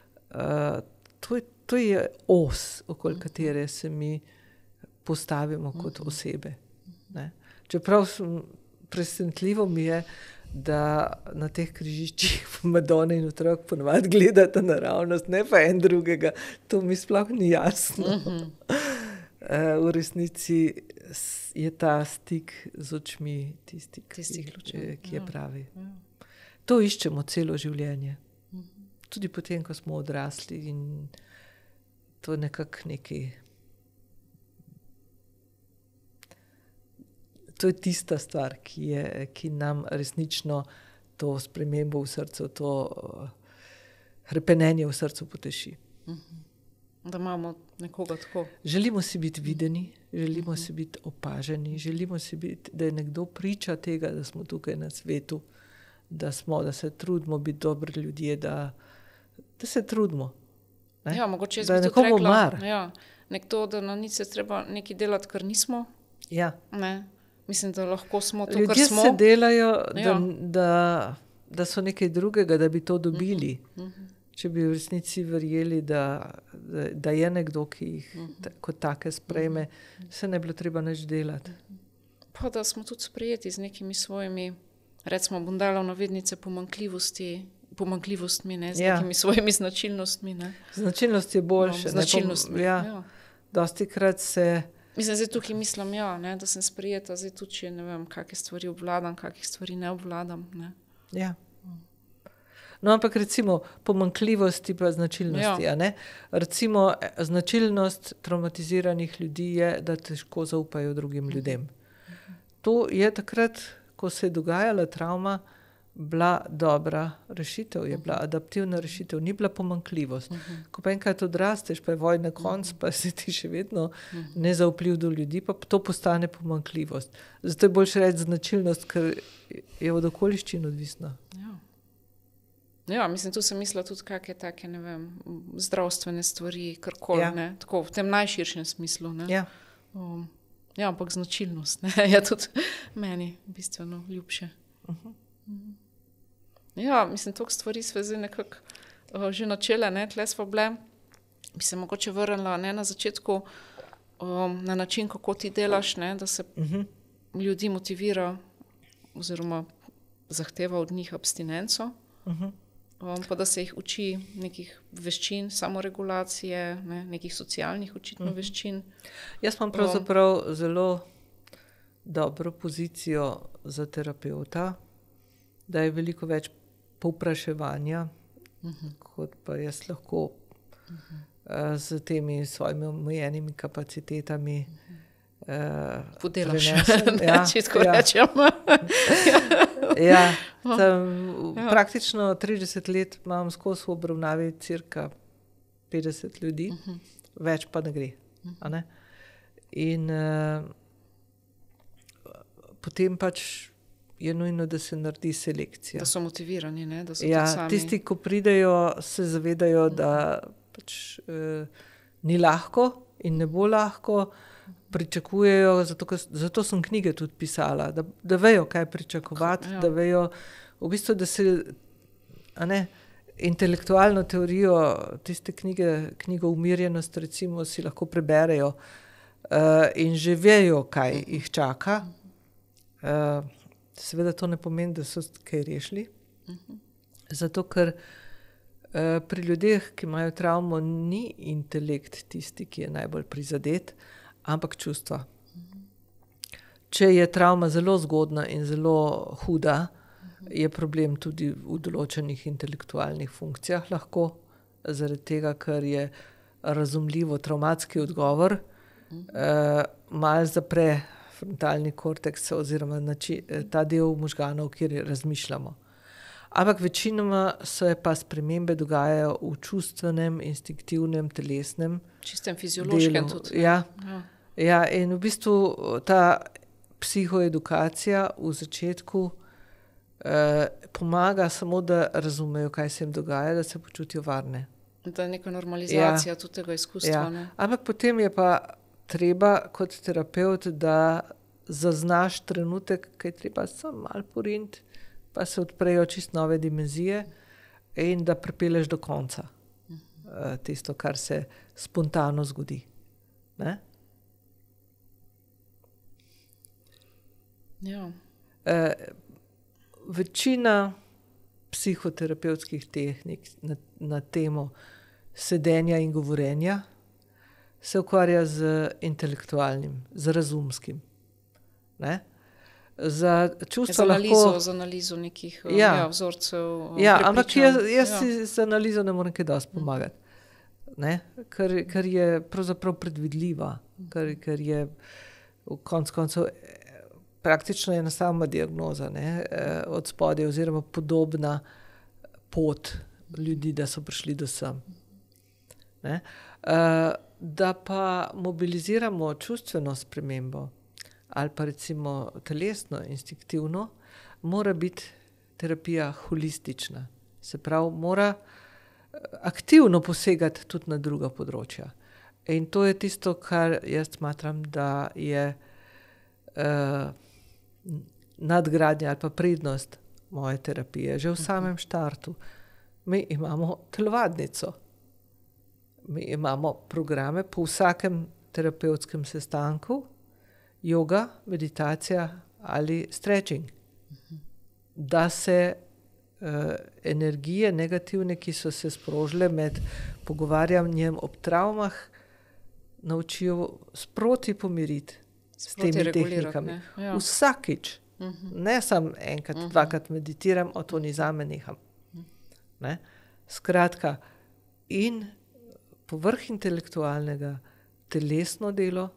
To je os, okoli katere se mi postavimo kot osebe. Ne? Čeprav presenetljivo mi je, da na teh križiščih Madona in otrok ponovadi gledata naravnost, ne pa en drugega. To mi sploh ni jasno. V resnici je ta stik z očmi tisti, ki je pravi. To iščemo celo življenje. Tudi potem, ko smo odrasli, in to je nekako nekaj. To je tista stvar, ki nam resnično to spremembo v srcu, to hrepenenje v srcu poteši. Da imamo nekoga tako. Želimo si biti videni, želimo si biti opaženi, želimo si biti, da je nekdo priča tega, da smo tukaj na svetu, da se trudimo biti dobri ljudje, da se trudimo. Ne? Ja, mogoče jaz da bi tudi nekomu rekla, mar. ja, nekdo, da na nič se treba nekaj delati, kar nismo. Ja. Ne. Mislim, da lahko smo to, Ljudje kar smo. se delajo, Ja. da so nekaj drugega, da bi to dobili. Če bi v resnici verjeli, da je nekdo, ki jih kot take sprejme, se ne bi bilo treba nič delati. Pa da smo tudi sprejeti z nekimi svojimi, recimo bom dala v navednice, pomanjkljivostmi, ne, z nekimi svojimi značilnostmi. Ne. Značilnost je boljše. Značilnostmi, ja. Dostikrat se... Mislim, zdaj tukaj mislim, ne, da sem sprijeta, zdaj tudi, če ne vem, kakšne stvari obvladam, kakšne stvari ne obvladam. Ne. Ja. No, ampak recimo pomanjkljivosti pa značilnosti, a ne? Recimo značilnost traumatiziranih ljudi je, da težko zaupajo drugim ljudem. To je takrat, ko se je dogajala travma, bila dobra rešitev, je bila adaptivna rešitev, ni bila pomanjkljivost. Ko pa enkrat odrasteš, pa je vojna konc, pa si ti še vedno nezaupljiv do ljudi, pa to postane pomanjkljivost. Zato je boljše reči značilnost, ker je od okoliščin odvisna. Ja, mislim, tu sem mislila tudi kakšne take, ne vem, zdravstvene stvari, karkoli, ne, tako v tem najširšem smislu, ne. Ja. Ja, ampak značilnost, ne, je tudi meni bistveno ljubše. Ja, mislim, toliko stvari sve zdaj nekako že načele, ne, tle smo bile, bi se mogoče vrnila, ne, na začetku na način, kako ti delaš, ne, da se ljudi motivira oziroma zahteva od njih abstinenco, pa da se jih uči nekih veščin, samoregulacije, ne, nekih socialnih očitno veščin. Jaz imam pravzaprav zelo dobro pozicijo za terapeuta, da je veliko več povpraševanja, kot pa jaz lahko z temi svojimi omejenimi kapacitetami podelaš, ja, čitko rečem. Ja, praktično 30 let imam skozi v obravnavi cirka 50 ljudi, več pa ne gre. A ne? In potem pač je nujno, da se naredi selekcija. Da so motivirani, ne? Da so sami. Tisti, ko pridejo, se zavedajo, da pač ni lahko in ne bo lahko, pričakujejo, zato sem knjige tudi pisala, da vejo, kaj pričakovati, da vejo, v bistvu, da se, a ne, intelektualno teorijo, tiste knjigo Umirjenost, recimo, si lahko preberejo in že vejo, kaj jih čaka. Seveda to ne pomeni, da so kaj rešili. Zato, ker pri ljudeh, ki imajo travmo, ni intelekt tisti, ki je najbolj prizadet, ampak čustva. Če je travma zelo zgodna in zelo huda, je problem tudi v določenih intelektualnih funkcijah lahko, zaradi tega, ker je razumljivo travmatski odgovor, malo zapre frontalni korteks oziroma ta del možganov, kjer razmišljamo. Ampak večinoma se pa spremembe dogajajo v čustvenem, instinktivnem, telesnem čistem fiziološkem delu. Tudi. Ja, in v bistvu ta psihoedukacija v začetku pomaga samo, da razumejo, kaj se jim dogaja, da se počutijo varne. Da je neka normalizacija tudi tega izkustva. Ja. Ampak potem je pa treba kot terapeut, da zaznaš trenutek, kaj treba samo malo poriniti, pa se odprejo čisto nove dimenzije in da pripelješ do konca tisto, kar se spontano zgodi. Ne? Ja. Večina psihoterapevtskih tehnik na temo sedenja in govorenja se ukvarja z intelektualnim, z razumskim. Ne? Za čustva lahko... Z analizo nekih vzorcev. Ja, ampak jaz si z analizo ne morem kaj dosti pomagati. Ne? Ker je pravzaprav predvidljiva, ker je v koncu praktično ena sama diagnoza, ne? Od spodaj oziroma podobna pot ljudi, da so prišli do sem. Ne? Da pa mobiliziramo čustveno spremembo ali pa recimo telesno, instinktivno, mora biti terapija holistična. Se pravi, mora aktivno posegati tudi na druga področja. In to je tisto, kar jaz smatram, da je nadgradnja ali pa prednost moje terapije. Že v samem štartu. Mi imamo telovadnico. Mi imamo programe po vsakem terapevtskem sestanku, joga, meditacija ali stretching. Da se energije negativne, ki so se sprožile med pogovarjanjem ob travmah, naučijo sproti pomiriti s Sproti temi regulirati, tehnikami. ne. Ja. Vsakič. Ne samo enkrat, dvakrat meditiram, to ni zame, neham. Ne? Skratka, in povrh intelektualnega telesno delo,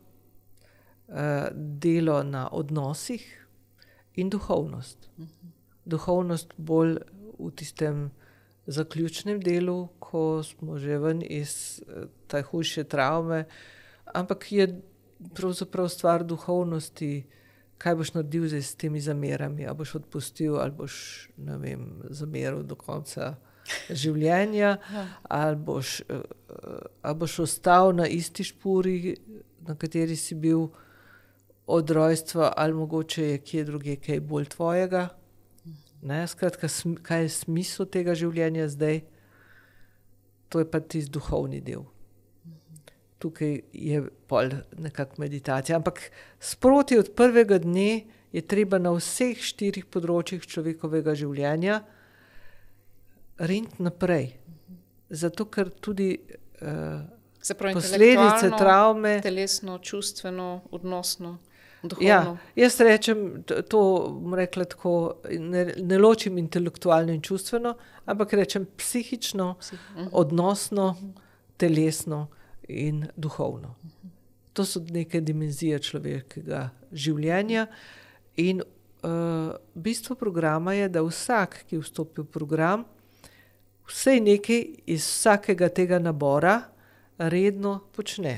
delo na odnosih in duhovnost. Duhovnost bolj v tistem zaključnem delu, ko smo že ven iz te hujše travme, ampak je pravzaprav stvar duhovnosti, kaj boš naredil zdaj s temi zamerami, ali boš odpustil, ali boš, ne vem, zameril do konca življenja, ali boš ostal na isti špuri, na kateri si bil od rojstva, ali mogoče je kje drugje kaj bolj tvojega. Ne? Skratka, kaj je smisel tega življenja zdaj? To je pa tisti duhovni del. Tukaj je pol nekako meditacija. Ampak sproti od prvega dne je treba na vseh 4 področjih človekovega življenja riniti naprej. Zato, ker tudi Se pravi, posledice intelektualno, travme... telesno, čustveno, odnosno, duhovno. Ja, jaz rečem, to bom rekla tako, ne ločim intelektualno in čustveno, ampak rečem psihično, odnosno, telesno in duhovno. To so neke dimenzije človeškega življenja in bistvo programa je, da vsak, ki vstopi v program, vsej nekaj iz vsakega tega nabora redno počne.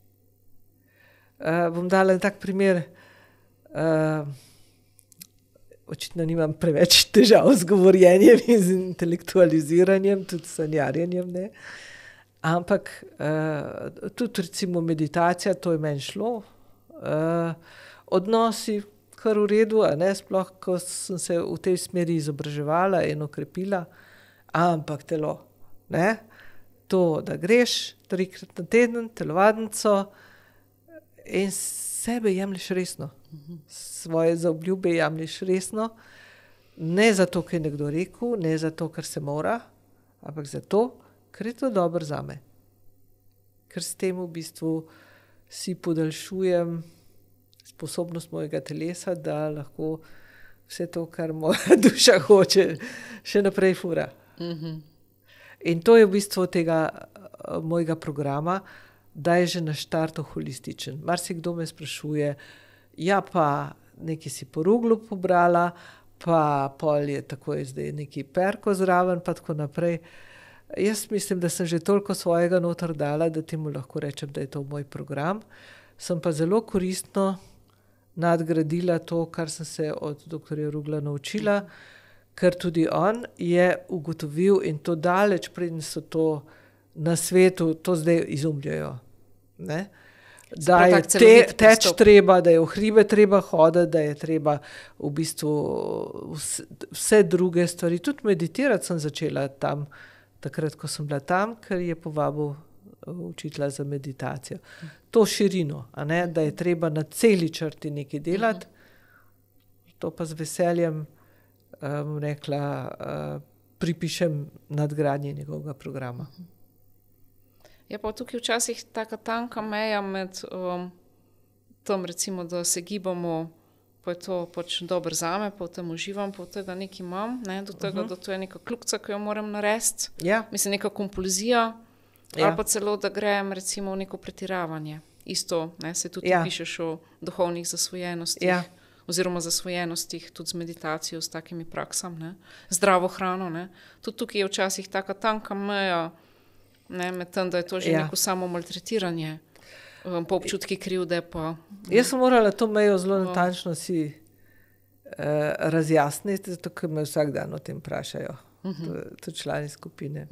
Bom dala en tak primer. Očitno nimam preveč težav z govorjenjem in z intelektualiziranjem, tudi s sanjarjenjem, ne. Ampak tudi recimo meditacija, to je meni šlo. Odnosi kar v redu, a ne, sploh, ko sem se v tej smeri izobraževala in okrepila, ampak telo, ne. To, da greš 3-krat na teden, telovadnico in sebe jemlješ resno. Svoje zaobljube jemlješ resno. Ne zato, ker je nekdo rekel, ne zato, ker se mora, ampak zato, ker je to dobro zame. Ker s tem v bistvu si podaljšujem sposobnost mojega telesa, da lahko vse to, kar moja duša hoče, še naprej fura. In to je v bistvu tega mojega programa, da je že na štartu holističen. Marsikdo me sprašuje, ja pa nekaj si po Ruglu pobrala, pa pol je tako je zdaj neki perko zraven, pa tako naprej. Jaz mislim, da sem že toliko svojega noter dala, da temu lahko rečem, da je to moj program. Sem pa zelo koristno nadgradila to, kar sem se od doktorja Rugla naučila, ker tudi on je ugotovil in to daleč, preden so to na svetu, to zdaj izumljajo. Ne? Da je teč treba, da je v hribe treba hoditi, da je treba v bistvu vse druge stvari. Tudi meditirati sem začela tam, takrat, ko sem bila tam, ker je povabil učitelja za meditacijo. To širino, a ne? Da je treba na celi črti nekaj delati, to pa z veseljem bom rekla, pripišem nadgradnje njegovega programa. Je pa tukaj včasih taka tanka meja med tem, recimo, da se gibamo, pa je to pač dobro zame, pa v tem uživam, pa v tega nekaj imam, ne, do tega, da to je neka kljukica, ki jo moram narediti. Ja. Mislim, neka kompulzija, ali pa celo, da grem recimo v neko pretiravanje. Isto, ne, se tudi pišeš o duhovnih zasvojenostih, oziroma zasvojenostih, tudi z meditacijo, s takimi praksami, ne. Zdravo hrano, ne. Tudi tukaj je včasih taka tanka meja, ne, med tem, da je to že neko samo maltretiranje, po občutki krivde pa... Jaz sem morala to mejo zelo natančno si razjasniti, zato ker me vsak dan o tem vprašajo, tudi člani skupine.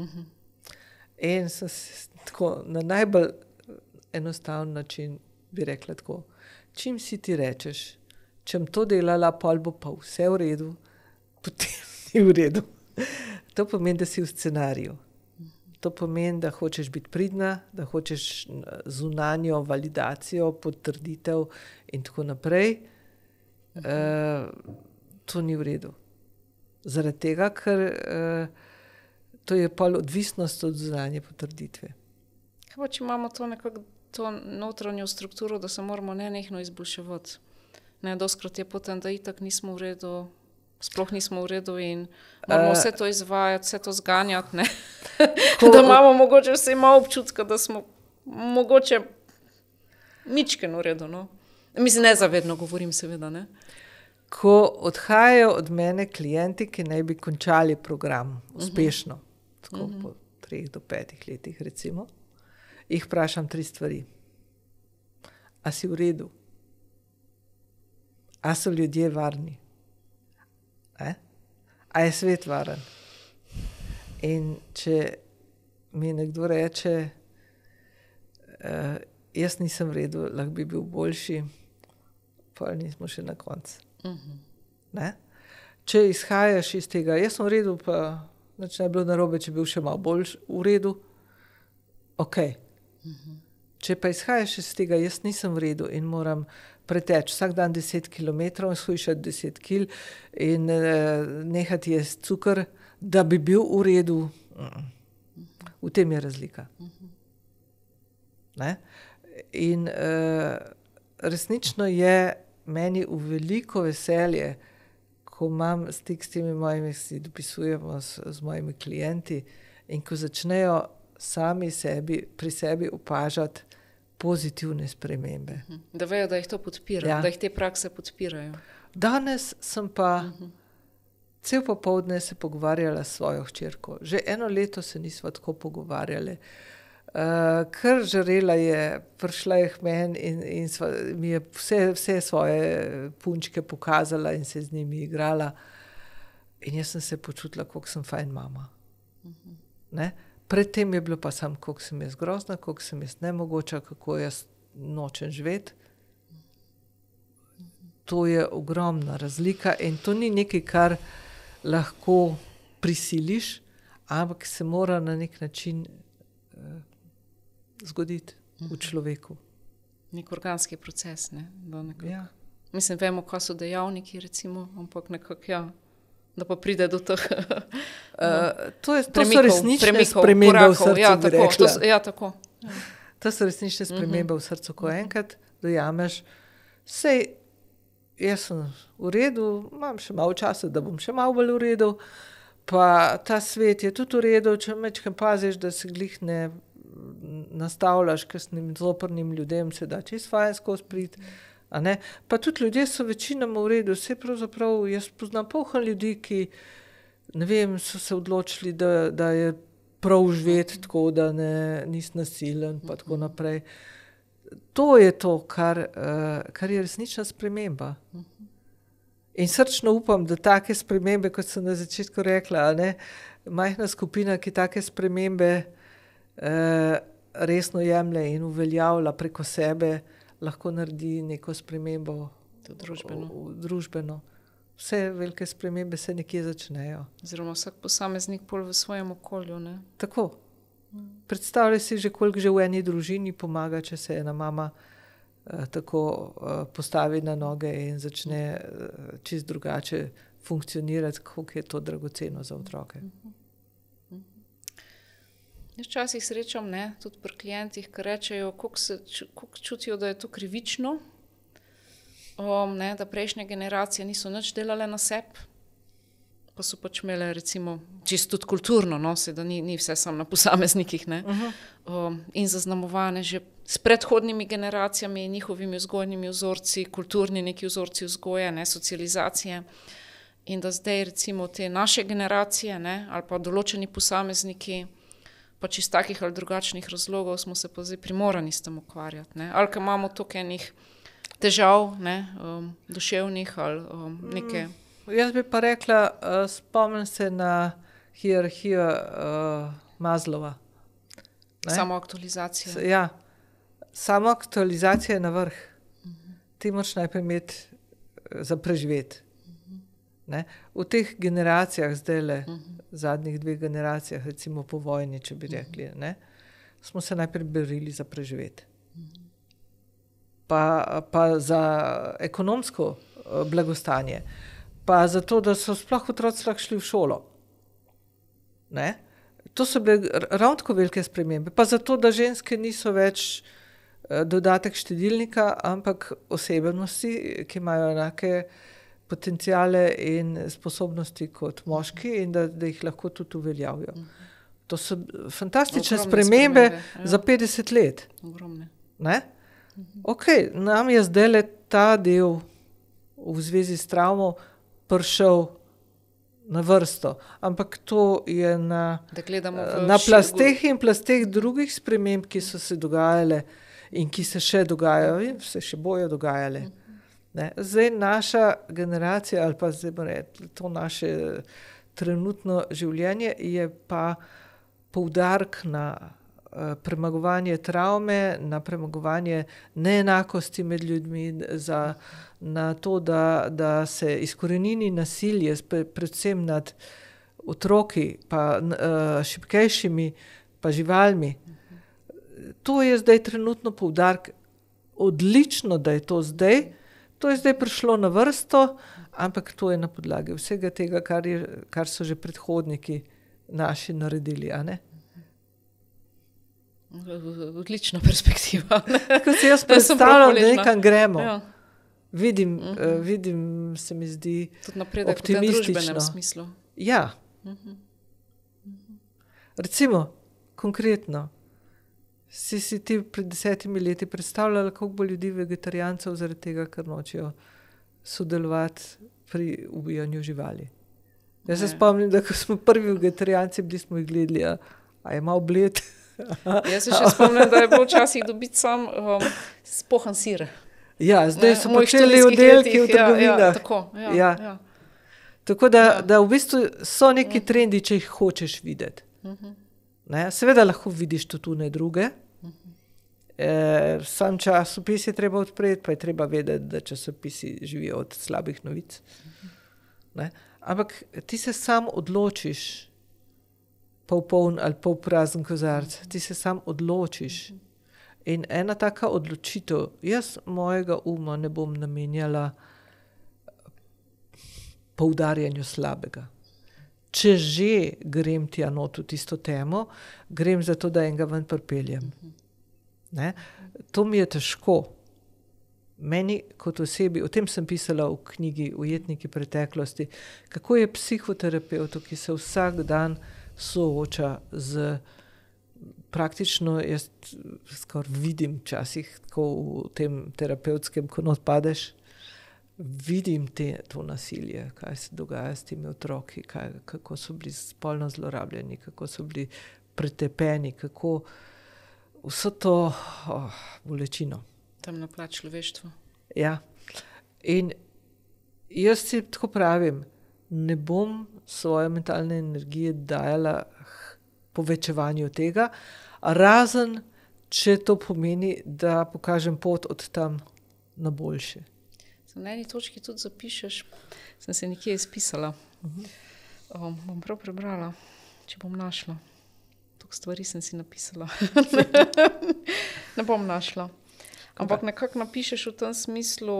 In sem tako na najbolj enostaven način bi rekla tako, čim si ti rečeš, čem to delala, pol bo pa vse v redu, potem ni v redu. To pomeni, da si v scenariju. To pomeni, da hočeš biti pridna, da hočeš zunanjo validacijo, potrditev in tako naprej. To ni v redu. Zaradi tega, ker to je pol odvisnost od zunanje potrditve. Kaj pa, če imamo to nekako to notranjo strukturo, da se moramo nenehno izboljševati. Ne, doskrat je potem, da itak nismo v redu, sploh nismo v redu in moramo vse to izvajati, vse to zganjati, ne. Da imamo mogoče vse malo občutka, da smo mogoče mičken v redu, no. Mislim, nezavedno govorim seveda, ne. Ko odhajajo od mene klienti, ki naj bi končali program uspešno, tako po 3 do 5 letih recimo, jih vprašam 3 stvari. A si v redu? A so ljudje varni? A je svet varen? In če mi nekdo reče, jaz nisem v redu, lahko bi bil boljši, pa nismo še na koncu. Ne? Če izhajaš iz tega, jaz sem v redu, pa nič ne bi bilo narobe, če bi bil še malo bolj v redu, okej. Če pa izhajaš iz tega, jaz nisem v redu in moram preteči vsak dan 10 kilometrov in shujšati 10 kil in nehati jesti cukor, da bi bil v redu. V tem je razlika. Ne? In resnično je meni v veliko veselje, ko imam stik s temi mojimi, si dopisujemo z mojimi klienti in ko začnejo sami pri sebi opažati pozitivne spremembe. Da vejo, da jih to podpira, da jih te prakse podpirajo. Danes sem pa cel popoldne se pogovarjala s svojo hčerko. Že 1 leto se nisva tako pogovarjali. Kar žarela je, prišla je k meni in mi je vse svoje punčke pokazala in se z njimi igrala. In jaz sem se počutila, koliko sem fajn mama. Ne? Predtem je bilo pa samo, koliko sem jaz grozna, koliko sem jaz nemogoča, kako jaz nočem živeti. To je ogromna razlika in to ni nekaj, kar lahko prisiliš, ampak se mora na nek način zgoditi v človeku. Nek organski proces, ne? Ja. Mislim, vemo, kaj so dejavniki, recimo, ampak nekako, da pa pride do teh to so resnične spremembe v srcu, bi rekla. Tako. To so resnične spremembe v srcu, ko enkrat dojameš, sej, jaz sem v redu, imam še malo časa, da bom še malo bolj v redu, pa ta svet je tudi v redu, če majčkeno paziš, da se glih ne nastavljaš kakšnim zoprnim ljudem, se da čisto fajn skozi priti, a ne. Pa tudi ljudje so večinoma v redu, vse pravzaprav, jaz poznam polno ljudi, ki, ne vem, so se odločili, da je prav živeti tako, da nisi nasilen, pa tako naprej. To je to, kar je resnična sprememba. In srčno upam, da take spremembe, kot sem na začetku rekla, a ne, majhna skupina, ki take spremembe resno jemlje in uveljavlja preko sebe, lahko naredi neko spremembo družbeno. Vse velike spremembe se nekje začnejo. Oziroma vsak posameznik pol v svojem okolju, ne? Tako. Predstavljaj si že, koliko že v eni družini pomaga, če se ena mama tako postavi na noge in začne čisto drugače funkcionirati, koliko je to dragoceno za otroke. Jaz včasih srečam, ne, tudi pri klientih, ki rečejo, koliko čutijo, da je to krivično, ne, da prejšnje generacije niso nič delale na sebi, pa so pač imele recimo čisto tudi kulturno, no, da ni vse samo na posameznikih, ne, in zaznamovane že s predhodnimi generacijami, njihovimi vzgojnimi vzorci, kulturni neki vzorci vzgoje, ne, socializacije, in da zdaj recimo te naše generacije, ne, ali pa določeni posamezniki, pač iz takih ali drugačnih razlogov smo se pa zdaj primorani s tem ukvarjati, ne, ali ker imamo toliko enih težav, ne, duševnih ali neke. Jaz bi pa rekla, spomnim se na hierarhijo Maslova. Samoaktualizacija. Ja, samoaktualizacija je na vrh. Ti moraš najprej imeti za preživeti. Ne? V teh generacijah zdajle, zadnjih 2 generacijah, recimo po vojni, če bi rekli, ne, smo se najprej borili za preživeti. Pa za ekonomsko blagostanje, pa za to, da so sploh otroci lahko šli v šolo. Ne? To so bile ravno tako velike spremembe. Pa za to, da ženske niso več dodatek štedilnika, ampak osebnosti, ki imajo enake potenciale in sposobnosti kot moški in da jih lahko tudi uveljavijo. To so fantastične spremembe za 50 let. Ogromne. Ne? Okay, nam je zdaj ta del v zvezi s travmo prišel na vrsto, ampak to je na plasteh in plasteh drugih sprememb, ki so se dogajale in ki se še dogajajo in se še bojo dogajale. Ne? Zdaj naša generacija ali pa zdaj to naše trenutno življenje je pa poudarek na premagovanje travme, na premagovanje neenakosti med ljudmi, na to, da se izkorenini nasilje, predvsem nad otroki, pa šibkejšimi, pa živalmi. To je zdaj trenutno poudarek. Odlično, da je to zdaj. To je zdaj prišlo na vrsto, ampak to je na podlagi vsega tega, kar so že predhodniki naši naredili, a ne? Odlična perspektiva. Ko se jaz predstavljam, da nekam gremo. Ja. Vidim, se mi zdi napredek v tem družbenem smislu. Ja. Recimo, konkretno, si ti pred 10 leti predstavljala, koliko bo ljudi vegetarijancev zaradi tega, ker nočejo sodelovati pri ubijanju živali. Jaz se spomnim, da ko smo prvi vegetarijanci bili, smo jih gledali, a je malo bled. Jaz se še spomnim, da je bilo včasih dobiti sam pohan sir. Ja, zdaj so počeli oddelki v trgovinah. Tako da v bistvu so neki trendi, če jih hočeš videti. Ne? Seveda lahko vidiš tudi druge. Sam časopis je treba odpreti, pa je treba vedeti, da časopisi živijo od slabih novic. Ne? Ampak ti se sam odločiš, pol poln ali pol prazen kozarc. Ti se sam odločiš. In ena taka odločitev, jaz mojega uma ne bom namenjala poudarjanju slabega. Če že grem tja not v tisto temo, grem zato, da enega ven pripeljem. Ne? To mi je težko. Meni kot osebi, o tem sem pisala v knjigi Ujetniki preteklosti, kako je psihoterapevtu, ki se vsak dan sooča z praktično, jaz skoraj vidim včasih, ko v tem terapevtskem, ko not padeš, vidim to nasilje, kaj se dogaja s temi otroki, kako so bili spolno zlorabljeni, kako so bili pretepeni, kako vso to bolečino. Temna plat človeštva. Ja. In jaz si tako pravim, ne bom svoje mentalne energije dajala povečevanju tega, razen če to pomeni, da pokažem pot od tam na boljše. Na eni točki tudi zapišeš, sem se nekje izpisala. Bom prav prebrala, če bom našla. Toliko stvari sem si napisala. Ne bom našla. Ampak nekako napišeš v tem smislu,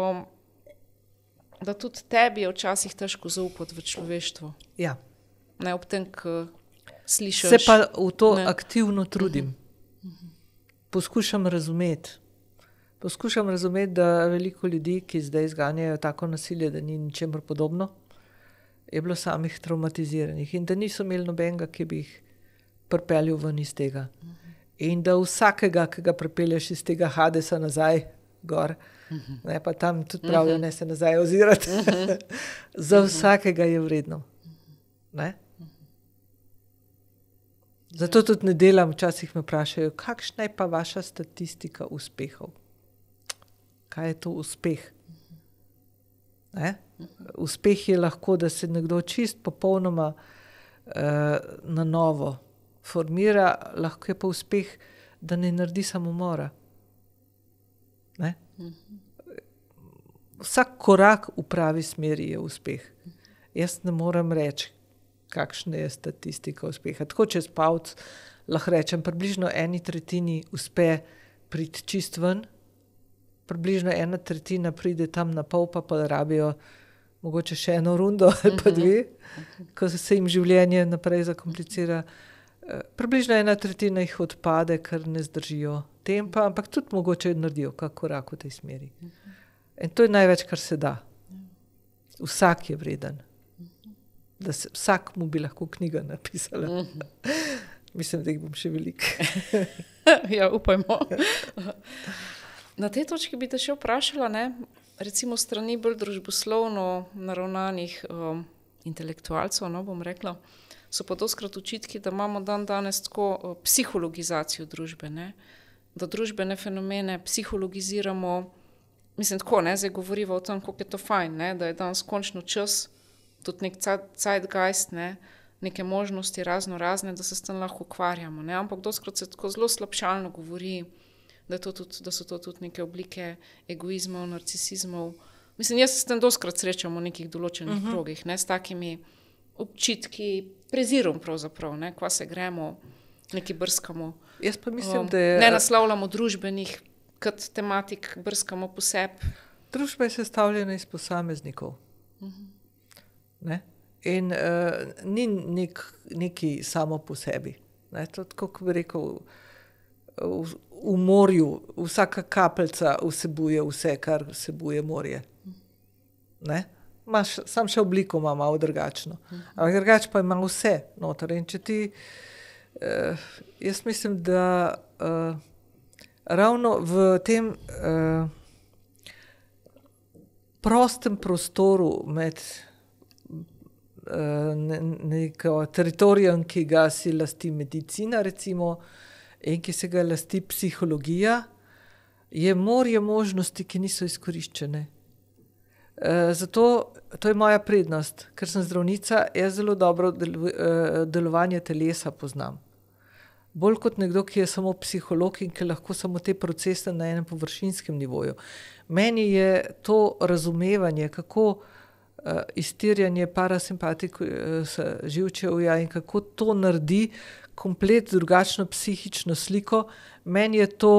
da tudi tebi je včasih težko zaupati v človeštvo. Ja. Ne ob tem, ko slišiš. Se pa v to aktivno trudim. Poskušam razumeti, da veliko ljudi, ki zdaj zganjajo tako nasilje, da ni ničemer podobno, je bilo samih traumatiziranih in da niso imeli nobenega, ki bi jih pripeljal ven iz tega. In da vsakega, ki ga pripelješ iz tega Hadesa nazaj gor, ne, pa tam tudi pravijo, ne se nazaj ozirati, za vsakega je vredno. Ne? Zato tudi ne delam, včasih me vprašajo, kakšna je pa vaša statistika uspehov? Kaj je to uspeh? Ne? Uspeh je lahko, da se nekdo čist popolnoma na novo formira, lahko je pa uspeh, da ne naredi samomora. Ne? Vsak korak v pravi smeri je uspeh. Jaz ne morem reči, kakšna je statistika uspeha. Tako čez palec lahko rečem, približno 1/3 uspe priti čist ven, približno 1/3 pride tam na pol, pa rabijo mogoče še eno rundo ali pa dve, ko se jim življenje naprej zakomplicira. Približno 1/3 jih odpade, ker ne zdržijo tem pa, ampak tudi mogoče naredijo kak korak v tej smeri. In to je največ, kar se da. Vsak je vreden. Vsak mu bi lahko knjiga napisala. Mislim, da jih bom še veliko. Ja, upajmo. Na tej točki bi te še vprašala, ne? Recimo strani bolj družboslovno naravnanih intelektualcev, no, bom rekla, so pa doskrat očitki, da imamo danes tako psihologizacijo družbe, ne? Da družbene fenomene psihologiziramo, mislim tako, ne? Zdaj govoriva o tem, koliko je to fajn, ne? Da je danes končno čas, tudi nek zeitgeist, ne? Neke možnosti razne, da se s tem lahko ukvarjamo, ne? Ampak doskrat se tako zelo slabšalno govori, da so to tudi neke oblike egoizmov, narcisizmov. Mislim, jaz se s tem doskrat srečam v nekih določenih krogih, ne? S takimi občitki, prezirom pravzaprav, ne? Kva se gremo, neki brskamo. Jaz pa mislim, da je... Ne naslavljamo družbenih kot tematik, brskamo poseb. Družba je sestavljena iz posameznikov. Ne? In ni neki samo po sebi. Ne? To, tako bi rekel, v morju vsaka kapljica vsebuje vse, kar vsebuje morje. Ne? Sam še obliko ima malo drugačno. Ampak drugače pa ima vse noter. In če ti, jaz mislim, da ravno v tem prostem prostoru med neko teritorijem, ki ga si lasti medicina, recimo, in ki se ga lasti psihologija, je morje možnosti, ki niso izkoriščene. Zato, to je moja prednost, ker sem zdravnica, jaz zelo dobro delovanje telesa poznam. Bolj kot nekdo, ki je samo psiholog in ki lahko samo te procese na enem površinskem nivoju. Meni je to razumevanje, kako iztirjanje živčevja in kako to naredi komplet drugačno psihično sliko, meni je to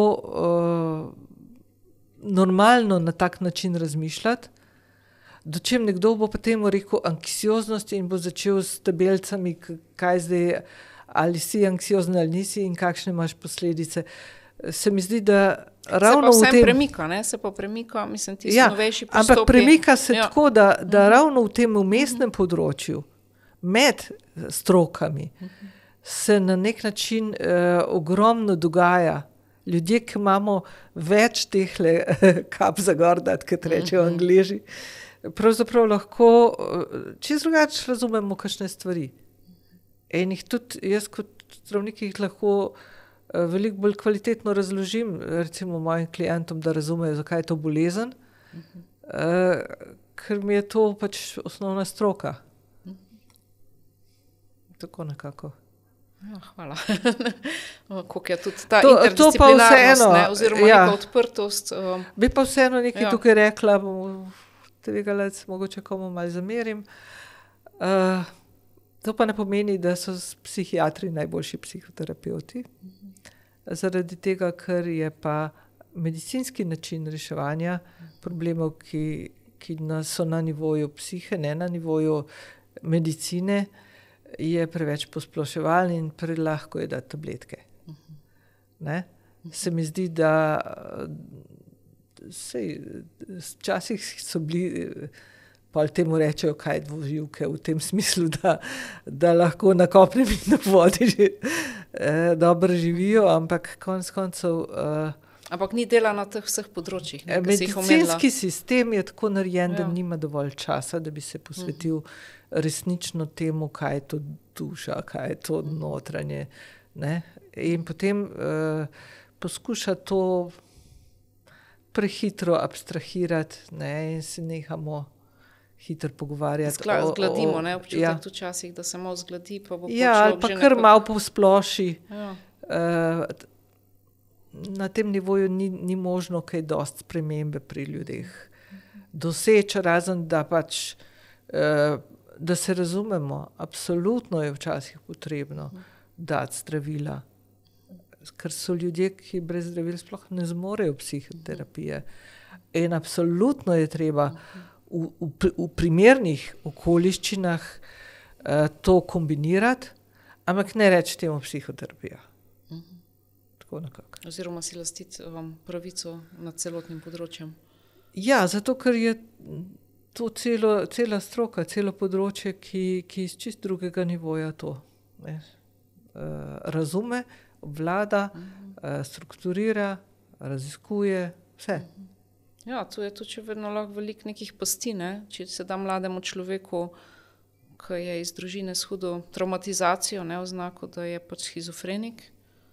normalno na tak način razmišljati, dočem nekdo bo potem rekel anksioznost in bo začel s tabelcami, kaj zdaj, ali si anksiozen ali nisi in kakšne imaš posledice. Se mi zdi, da ravno v tem... Se pa premika, mislim, ti novejši pristopi. Ampak premika se tako, da ravno v tem umestnem področju, med strokami, se na nek način ogromno dogaja. Ljudje, ki imamo več tehle kap za gor dati, kot rečejo Angleži, pravzaprav lahko čisto drugače razumemo kakšne stvari. In jih tudi jaz kot zdravnik jih lahko veliko bolj kvalitetno razložim, recimo mojim klientom, da razumejo, zakaj je to bolezen, ker mi je to pač osnovna stroka. Tako nekako. Ja, hvala. Koliko je tudi ta interdisciplinarnost, ne, oziroma neka odprtost. Bi pa vseeno nekaj tukaj rekla, tvegalec, mogoče komu malo zamerim. To pa ne pomeni, da so psihiatri najboljši psihoterapeuti. Zaradi tega, ker je pa medicinski način reševanja problemov, ki so na nivoju psihe, ne na nivoju medicine, je preveč posploševalni in prelahko je dati tabletke. Ne? Se mi zdi, da včasih so bili, pa temu rečejo, kaj dvoživke, v tem smislu, da lahko na kopnem in na vodi že dobro živijo, ampak konec koncev... Ampak ni dela na teh vseh področjih, ne, ki si jih omenila. Medicinski sistem je tako narejen, da nima dovolj časa, da bi se posvetil resnično temu, kaj je to duša, kaj je to notranje. Ne? In potem poskuša to prehitro abstrahirati, ne, in se nehamo hitro pogovarjati. Zgladimo, ne, občutek včasih, da se malo zgladi, pa bo ali pa kar malo posploši. Na tem nivoju ni možno kaj dosti spremembe pri ljudeh. Doseči, razen da pač, da se razumemo, absolutno je včasih potrebno dati zdravila. Ker so ljudje, ki brez zdravil sploh ne zmorejo psihoterapije. In absolutno je treba v primernih okoliščinah to kombinirati, ampak ne reči temu psihoterapija. tako nekako. Oziroma si lastiti pravico nad celotnim področjem. Ja, zato ker je to cela stroka, celo področje, ki iz čist drugega nivoja to razume, obvlada, strukturira, raziskuje, vse. Ja, tu je tudi vedno lahko veliko nekih pasti, ne? Če se da mlademu človeku, ki je iz družine s hudo traumatizacijo, ne, oznako, da je pač shizofrenik,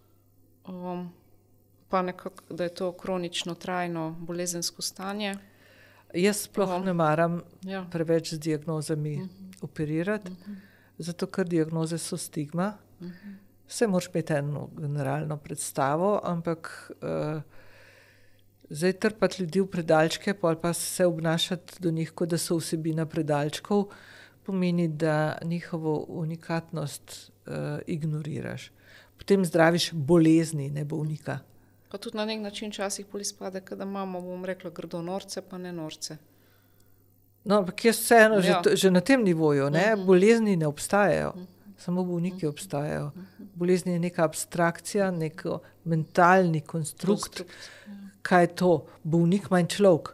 pa nekako, da je to kronično, trajno bolezensko stanje. Jaz sploh ne maram Ja. preveč z diagnozami operirati, zato ker diagnoze so stigma. Vse moraš imeti eno generalno predstavo, ampak zdaj trpati ljudi v predalčke, pol pa se obnašati do njih, kot da so vsebina predalčkov, pomeni, da njihovo unikatnost ignoriraš. Potem zdraviš bolezni, ne bolnika. Pa tudi na nek način včasih pol izpade, da imamo, bom rekla, grdo norce, pa ne norce. No, ampak jaz vseeno Ja. že na tem nivoju, ne, bolezni ne obstajajo, samo bolniki obstajajo. Bolezni je neka abstrakcija, nek mentalni konstrukt. Kaj je to? Bolnik manj človek.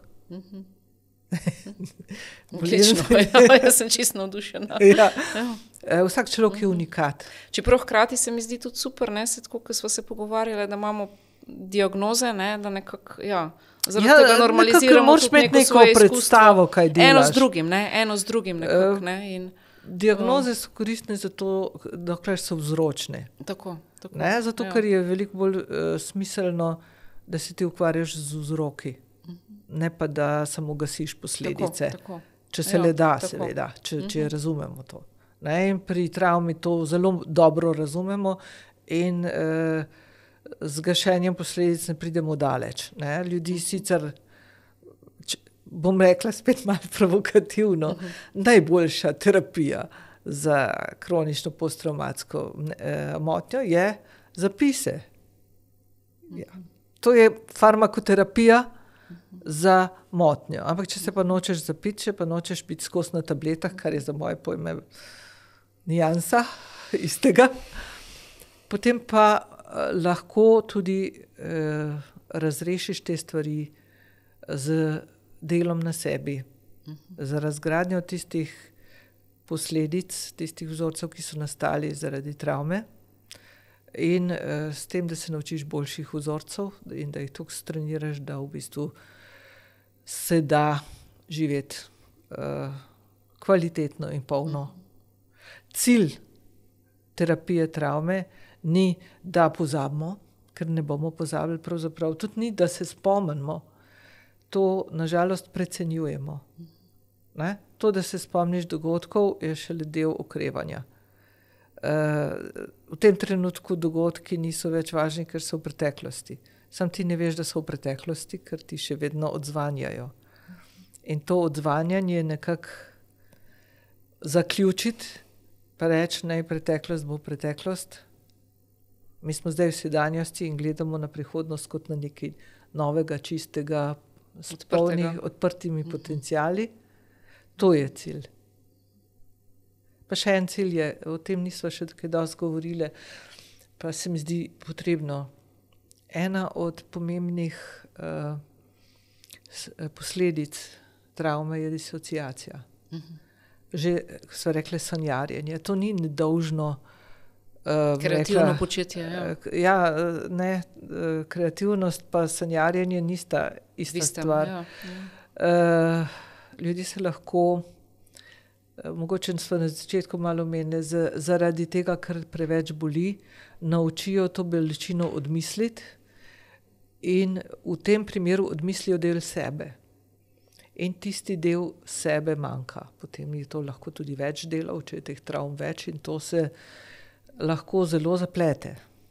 Odlično, ja, jaz sem čisto navdušena. Ja. Vsak človek je unikat. Čeprav hkrati se mi zdi tudi super, ne, se tako, ko smo se pogovarjali, da imamo diagnoze, ne, da nekako, ja, zaradi tega normaliziramo moraš tudi imeti neko neko svoje predstavo, izkustvo. kaj delaš. Eno z drugim nekako, ne, in Diagnoze so koristne zato, dokler so vzročne. tako. Ne? Zato, ja. ker je veliko bolj smiselno, da se ti ukvarjaš z vzroki, ne pa da samo gasiš posledice. Tako. Če se Ja, le da, tako. seveda, če razumemo to. Ne? In pri travmi to zelo dobro razumemo in z gašenjem posledic ne pridemo daleč. Ne? Ljudi sicer, bom rekla spet malo provokativno, najboljša terapija za kronično posttraumatsko motnjo je zapise. Ja. To je farmakoterapija za motnjo. Ampak če se pa nočeš zapiti, če pa nočeš biti skozi na tabletah, kar je za moje pojme nijansa istega, potem pa lahko tudi razrešiš te stvari z delom na sebi, za razgradnjo tistih posledic, tistih vzorcev, ki so nastali zaradi travme in s tem, da se naučiš boljših vzorcev in da jih toliko streniraš, da v bistvu se da živeti kvalitetno in polno. Cilj terapije travme ni, da pozabimo, ker ne bomo pozabili, pravzaprav tudi ni, da se spomnimo. To nažalost precenjujemo. Ne? To, da se spomniš dogodkov, je šele del okrevanja. V tem trenutku dogodki niso več važni, ker so v preteklosti. Sam ti ne veš, da so v preteklosti, ker ti še vedno odzvanjajo. In to odzvanjanje nekako zaključiti, pa reči, naj preteklost bo preteklost. Mi smo zdaj v sedanjosti in gledamo na prihodnost kot na nekaj novega, čistega, s odprtimi potenciali. To je cilj. Pa še en cilj je, o tem nismo še kaj dosti govorile, pa se mi zdi potrebno. Ena od pomembnih posledic travme je disociacija. Že so rekle sanjarjenje. To ni nedolžno kreativno početje. Ja, ne, kreativnost pa sanjarjenje nista ista stvar. Ja. Ljudje se lahko, mogoče smo na začetku malo omenili, zaradi tega, ker preveč boli, naučijo to bolečino odmisliti in v tem primeru odmislijo del sebe. In tisti del sebe manjka. Potem je to lahko tudi več delov, če je teh travm več in to se lahko zelo zaplete.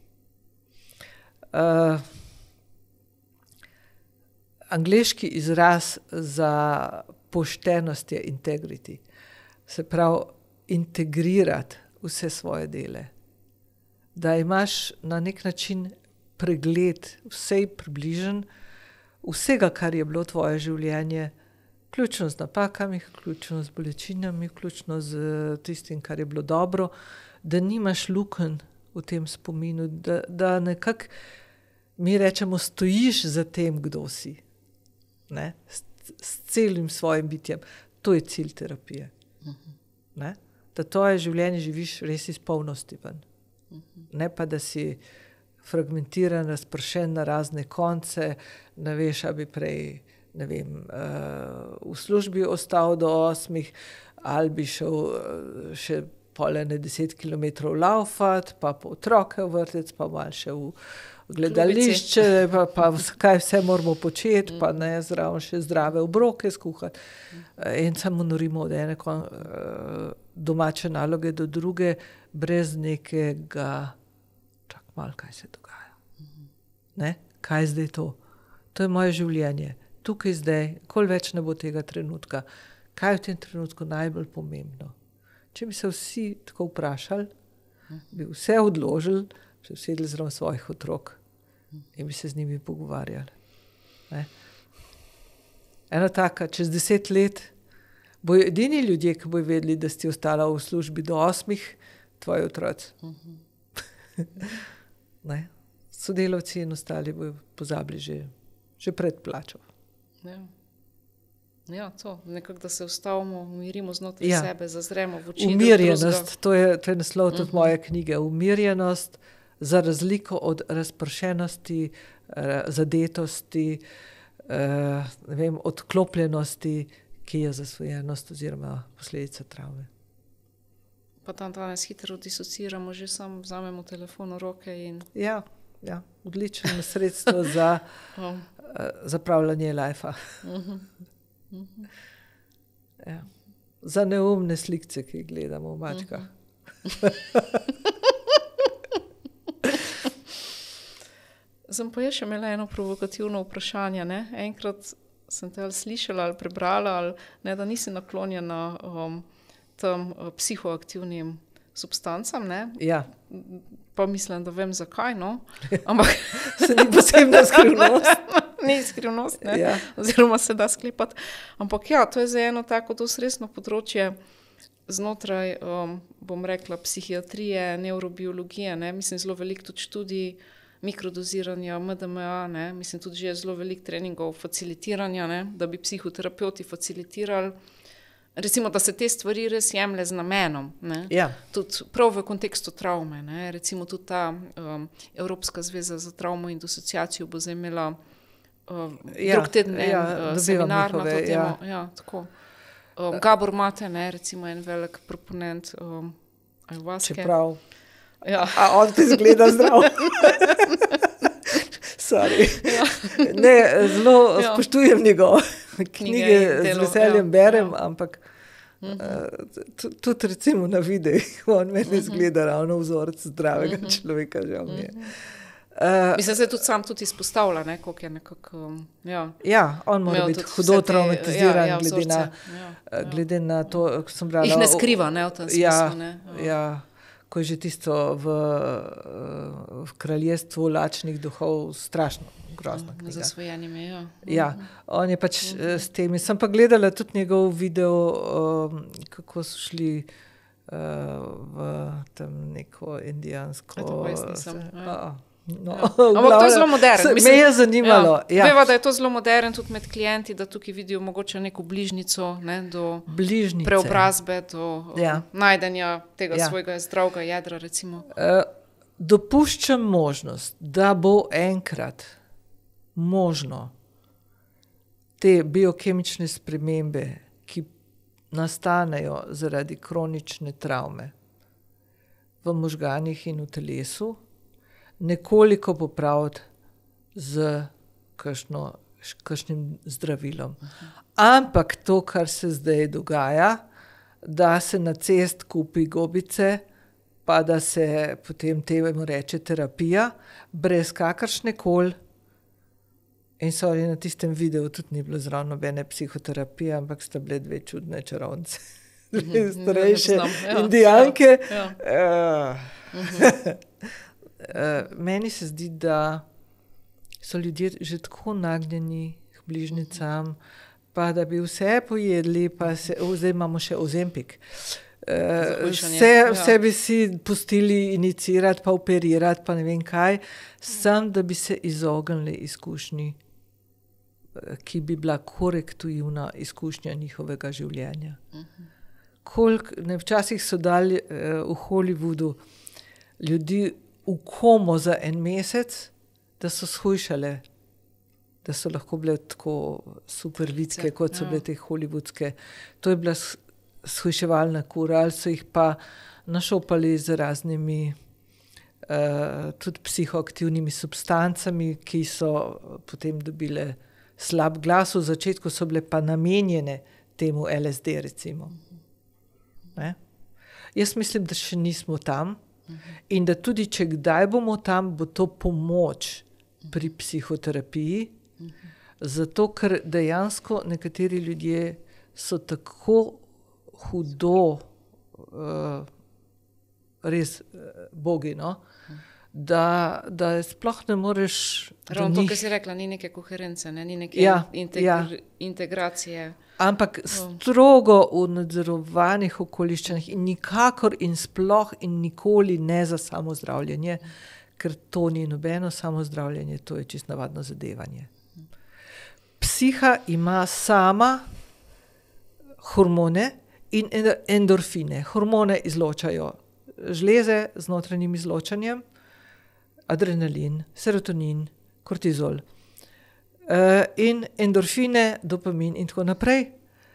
Angleški izraz za poštenost je integrity. Se pravi, integrirati vse svoje dele. Da imaš na nek način pregled, vsej približen, vsega, kar je bilo tvoje življenje, vključno z napakami, vključno z bolečinami, vključno z tistim, kar je bilo dobro, da nimaš lukenj v tem spominu, da nekako mi rečemo, stojiš za tem, kdo si. Ne? S celim svojim bitjem. To je cilj terapije. Ne? Da tvoje življenje živiš res iz polnosti ven. Ne pa, da si fragmentiran, razpršen na razne konce, ne veš, a bi prej, ne vem, v službi ostal do 8, ali bi šel še polene 10 kilometrov laufat, pa po otroke v vrtec, pa malo še v gledališče, pa kaj vse moramo početi, pa ne zraven še zdrave obroke skuhati. In samo norimo od ene domače naloge do druge, brez nekega, čak malo, kaj se dogaja. Ne? Kaj je zdaj to? To je moje življenje. Tukaj zdaj, koliko več ne bo tega trenutka. Kaj je v tem trenutku najbolj pomembno? Če bi se vsi tako vprašali, bi vse odložili, se usedli zraven svojih otrok in bi se z njimi pogovarjali. Ne? Ena taka, čez 10 let bojo edini ljudje, ki bojo vedeli, da si ostala v službi do 8, tvoji otroci. Ne? Sodelavci in ostali bojo pozabili že pred plačo. Ja, to. Nekako, da se ustavimo, umirimo znotraj sebe, zazremo v oči. Umirjenost, to je naslov tudi moje knjige. Umirjenost za razliko od razpršenosti, zadetosti, ne vem, odklopljenosti, ki je zasvojenost oziroma posledica travme. Pa tam danes hitro disociramo, že sam vzamemo telefon v roke in... Ja, odlično sredstvo za zapravljanje lajfa. Ja. Za neumne slikce, ki jih gledamo v mačkah. Sem pa še imela eno provokativno vprašanje. Ne? Enkrat sem te ali slišala ali prebrala, ali, ne, da nisi naklonjena tem psihoaktivnim substancam. Ne? Ja. Pa mislim, da vem zakaj, no. Ampak se ni posebna skrivnost. Ni skrivnost, ne. Ja. Oziroma se da sklepati. Ampak ja, to je za eno tako dosti resno področje znotraj, bom rekla, psihiatrije, nevrobiologije, ne. Mislim, zelo veliko tudi študij mikrodoziranja, MDMA, ne. Mislim, tudi že je zelo veliko treningov facilitiranja, ne, da bi psihoterapeuti facilitirali. Recimo, da se te stvari res jemlje z namenom. Ne? Ja. Tudi prav v kontekstu travme. Ne? Recimo tudi ta Evropska zveza za travmo in disociacijo bo zdaj imela drug teden seminar na to temo. Ja, tako. Gabor Mate, ne? Recimo en velik proponent ayahuaske. Čeprav. Ja. A on ti zgleda zdrav. Sorry. Ja. Ne, zelo spoštujem njegove knjige, z veseljem berem, ampak tudi recimo na videih, on meni zgleda ravno vzorec zdravega človeka, žal mi je. Mislim, se tudi sam tudi izpostavlja, ne, koliko je nekako, Ja, on mora biti hudo traumatiziran, glede na to, ko sem brala. Jih ne skriva, ne, v tem smislu, ne. Ja, ko je že tisto v kraljestvu lačnih duhov strašno grozno knjiga. Zasvojenimi, ja. Ja, on je pač s temi. Sem pa gledala tudi njegov video, kako so šli v tam neko indijansko... To pa jaz nisem, No, ampak to je zelo modern. Me je zanimalo. Ja. Veva, da je to zelo modern tudi med klienti, da tukaj vidijo mogoče neko bližnico, ne, do preobrazbe, do najdenja tega svojega zdravega jedra, recimo. Dopuščam možnost, da bo enkrat možno te biokemične spremembe, ki nastanejo zaradi kronične travme v možganih in v telesu, nekoliko popraviti z kakšnim zdravilom. Ampak to, kar se zdaj dogaja, da se na cest kupi gobice, pa da se potem temu reče terapija, brez kakršnekoli, in sorry, na tistem videu tudi ni bilo zraven nobene psihoterapije, ampak sta bile dve čudne čarovnice. Starejše indijanke. Meni se zdi, da so ljudje že tako nagnjeni k bližnjicam, pa da bi vse pojedli, pa zdaj imamo še Ozempik, vse bi si pustili inicirati, pa operirati, pa ne vem kaj, sem, da bi se izognili izkušnji, ki bi bila korektivna izkušnja njihovega življenja. Včasih so dali v Hollywoodu ljudi v komo za en mesec, da so shujšale, da so lahko bile tako super vitke, kot so bile te hollywoodske. To je bila shujševalna kura, ali so jih pa našopali z raznimi tudi psihoaktivnimi substancami, ki so potem dobile slab glas. V začetku so bile pa namenjene temu LSD, recimo. Ne? Jaz mislim, da še nismo tam in da tudi, če kdaj bomo tam, bo to pomoč pri psihoterapiji, zato ker dejansko nekateri ljudje so tako hudo res bogi, no? Da sploh ne moreš ravno to, kar si rekla, ni neke koherence, ne? Ni neke integracije. Ampak strogo v nadzorovanih okoliščinah in nikakor in sploh in nikoli ne za samozdravljenje, ker to ni nobeno samozdravljenje, to je čisto navadno zadevanje. Psiha ima sama hormone in endorfine. Hormone izločajo žleze z notranjim izločanjem, adrenalin, serotonin, kortizol. In endorfine, dopamin in tako naprej,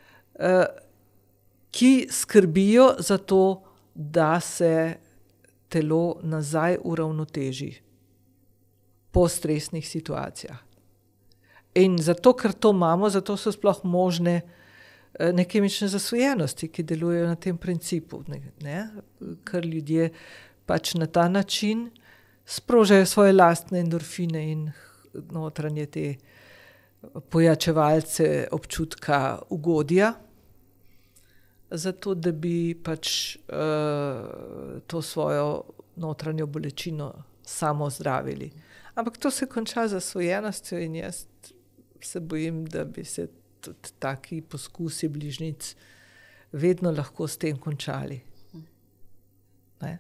ki skrbijo za to, da se telo nazaj uravnoteži po stresnih situacijah. In zato, ker to imamo, zato so sploh možne nekemične zasvojenosti, ki delujejo na tem principu, ne? Ker ljudje pač na ta način sprožajo svoje lastne endorfine in notranje te pojačevalce občutka ugodja, zato da bi pač to svojo notranjo bolečino samo zdravili. Ampak to se konča z zasvojenostjo in jaz se bojim, da bi se tudi taki poskusi bližnjic vedno lahko s tem končali. Ne?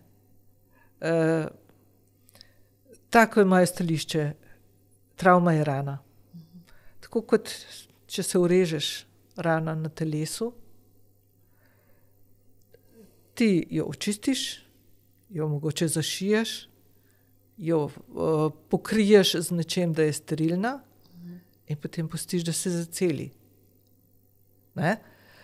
Tako je moje stališče. Travma je rana. Tako kot če se urežeš rana na telesu, ti jo očistiš, jo mogoče zašiješ, jo pokriješ z nečem, da je sterilna in potem pustiš, da se zaceli. Ne?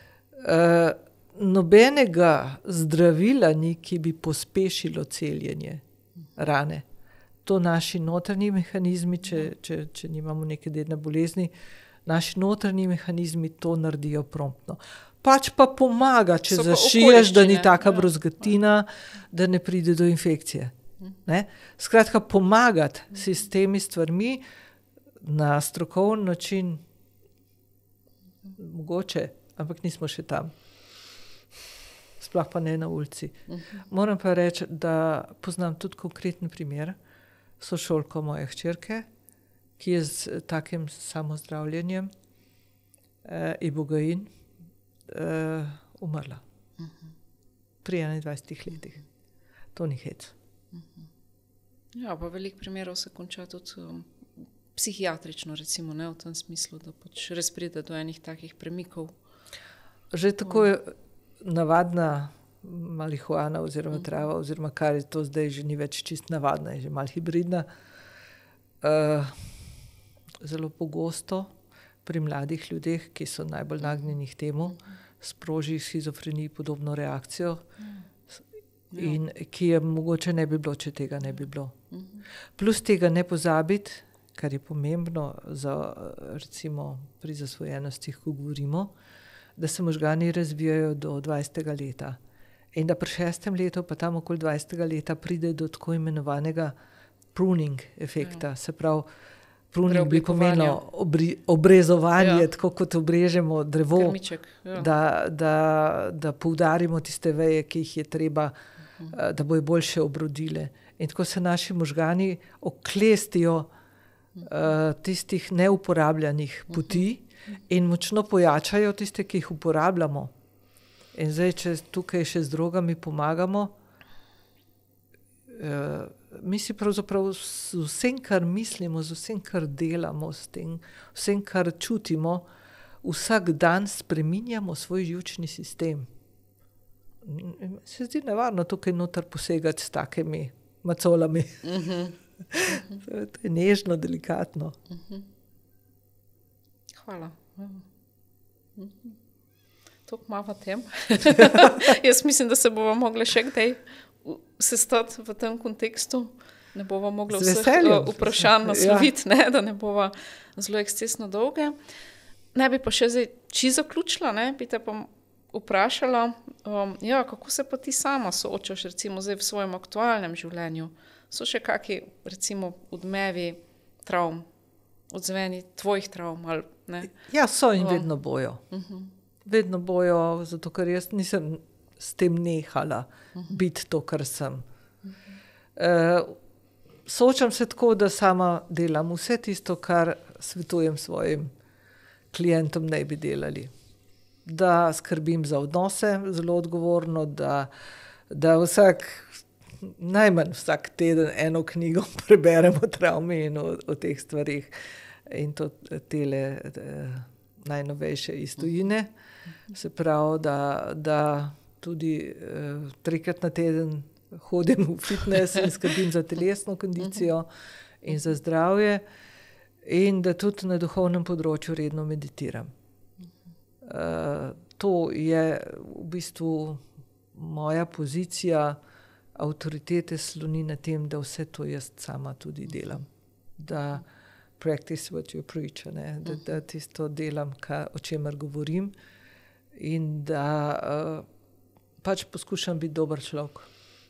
Nobenega zdravila ni, ki bi pospešilo celjenje rane. To naši notranji mehanizmi, če nimamo neke dedne bolezni, naši notranji mehanizmi to naredijo promptno. Pač pa pomaga, če zašiješ, da ni taka brozgatina, da ne pride do infekcije. Ne? Skratka, pomagati si s temi stvarmi na strokoven način mogoče, ampak nismo še tam. Sploh pa ne na ulici. Moram pa reči, da poznam tudi konkreten primer, sošolko moje hčerke, ki je z takim samozdravljenjem ibogain umrla. Pri 21 letih. To ni hec. Ja, pa veliko primerov se konča tudi psihiatrično, recimo, ne, v tem smislu, da pač res pride do enih takih premikov. Že tako je navadna marihuana oziroma trava, oziroma kar je to zdaj, že ni več čist navadna, je že malo hibridna. Zelo pogosto pri mladih ljudeh, ki so najbolj nagnjeni k temu, sproži shizofreniji podobno reakcijo, in ki je mogoče ne bi bilo, če tega ne bi bilo. Plus tega ne pozabiti, kar je pomembno za, recimo, pri zasvojenostih, ko govorimo, da se možgani razvijajo do 20. leta. In da pri 6. letu, pa tam okoli 20. leta, pride do tako imenovanega pruning efekta. Se pravi, pruning bi pomenilo obrezovanje, tako kot obrežemo drevo, Krmiček, da poudarimo tiste veje, ki jih je treba, da bojo boljše obrodile. In tako se naši možgani oklestijo tistih neuporabljanih poti in močno pojačajo tiste, ki jih uporabljamo. In zdaj, če tukaj še z drogami pomagamo, mi si pravzaprav z vsem, kar mislimo, z vsem, kar delamo, s tem, vsem, kar čutimo, vsak dan spreminjamo svoj živčni sistem. Se zdi nevarno tukaj noter posegati s takimi macolami. To je nežno, delikatno. Hvala. To malo tem. Jaz mislim, da se bomo mogli še kdaj sestati v tem kontekstu. Ne bomo mogli vseh vprašanj nasloviti, da ne bomo zelo ekscesno dolge. Ne bi pa še zdaj zaključila, bi te pa vprašala, kako se pa ti sama soočaš recimo zdaj v svojem aktualnem življenju? So še kakšni recimo odmevi travm, odzveni tvojih travm? Ali, ne? Ja, so in vedno bojo. Vedno bojo, zato ker jaz nisem s tem nehala biti to, kar sem. Soočam se tako, da sama delam vse tisto, kar svetujem svojim klientom ne bi delali. Da skrbim za odnose zelo odgovorno, da najmanj vsak teden eno knjigo preberemo o travmi in o teh stvarih. In to tele najnovejše iz tujine. Se pravi, da tudi 3-krat na teden hodim v fitness in skrbim za telesno kondicijo in za zdravje. In da tudi na duhovnem področju redno meditiram. To je v bistvu moja pozicija avtoritete sloni na tem, da vse to jaz sama tudi delam. Da practice what you preach, da tisto delam, o čemer govorim in da pač poskušam biti dober človek.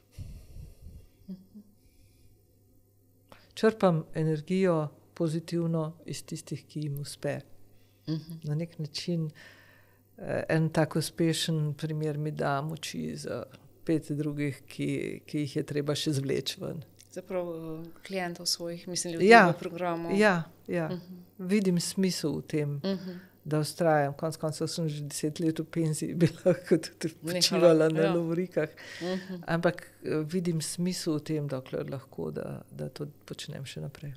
Črpam energijo pozitivno iz tistih, ki jim uspe. Na nek način en tak uspešen primer mi da moči za 5 drugih, ki jih je treba še zvleči ven. Zaprav klientov svojih, mislim, ljudi v programu. Ja. Vidim smisel v tem, da vztrajam. Konec koncev sem že 10 let v penziji, bi lahko tudi počivala na lovorikah. Ampak vidim smisel v tem, dokler lahko, da to počnem še naprej.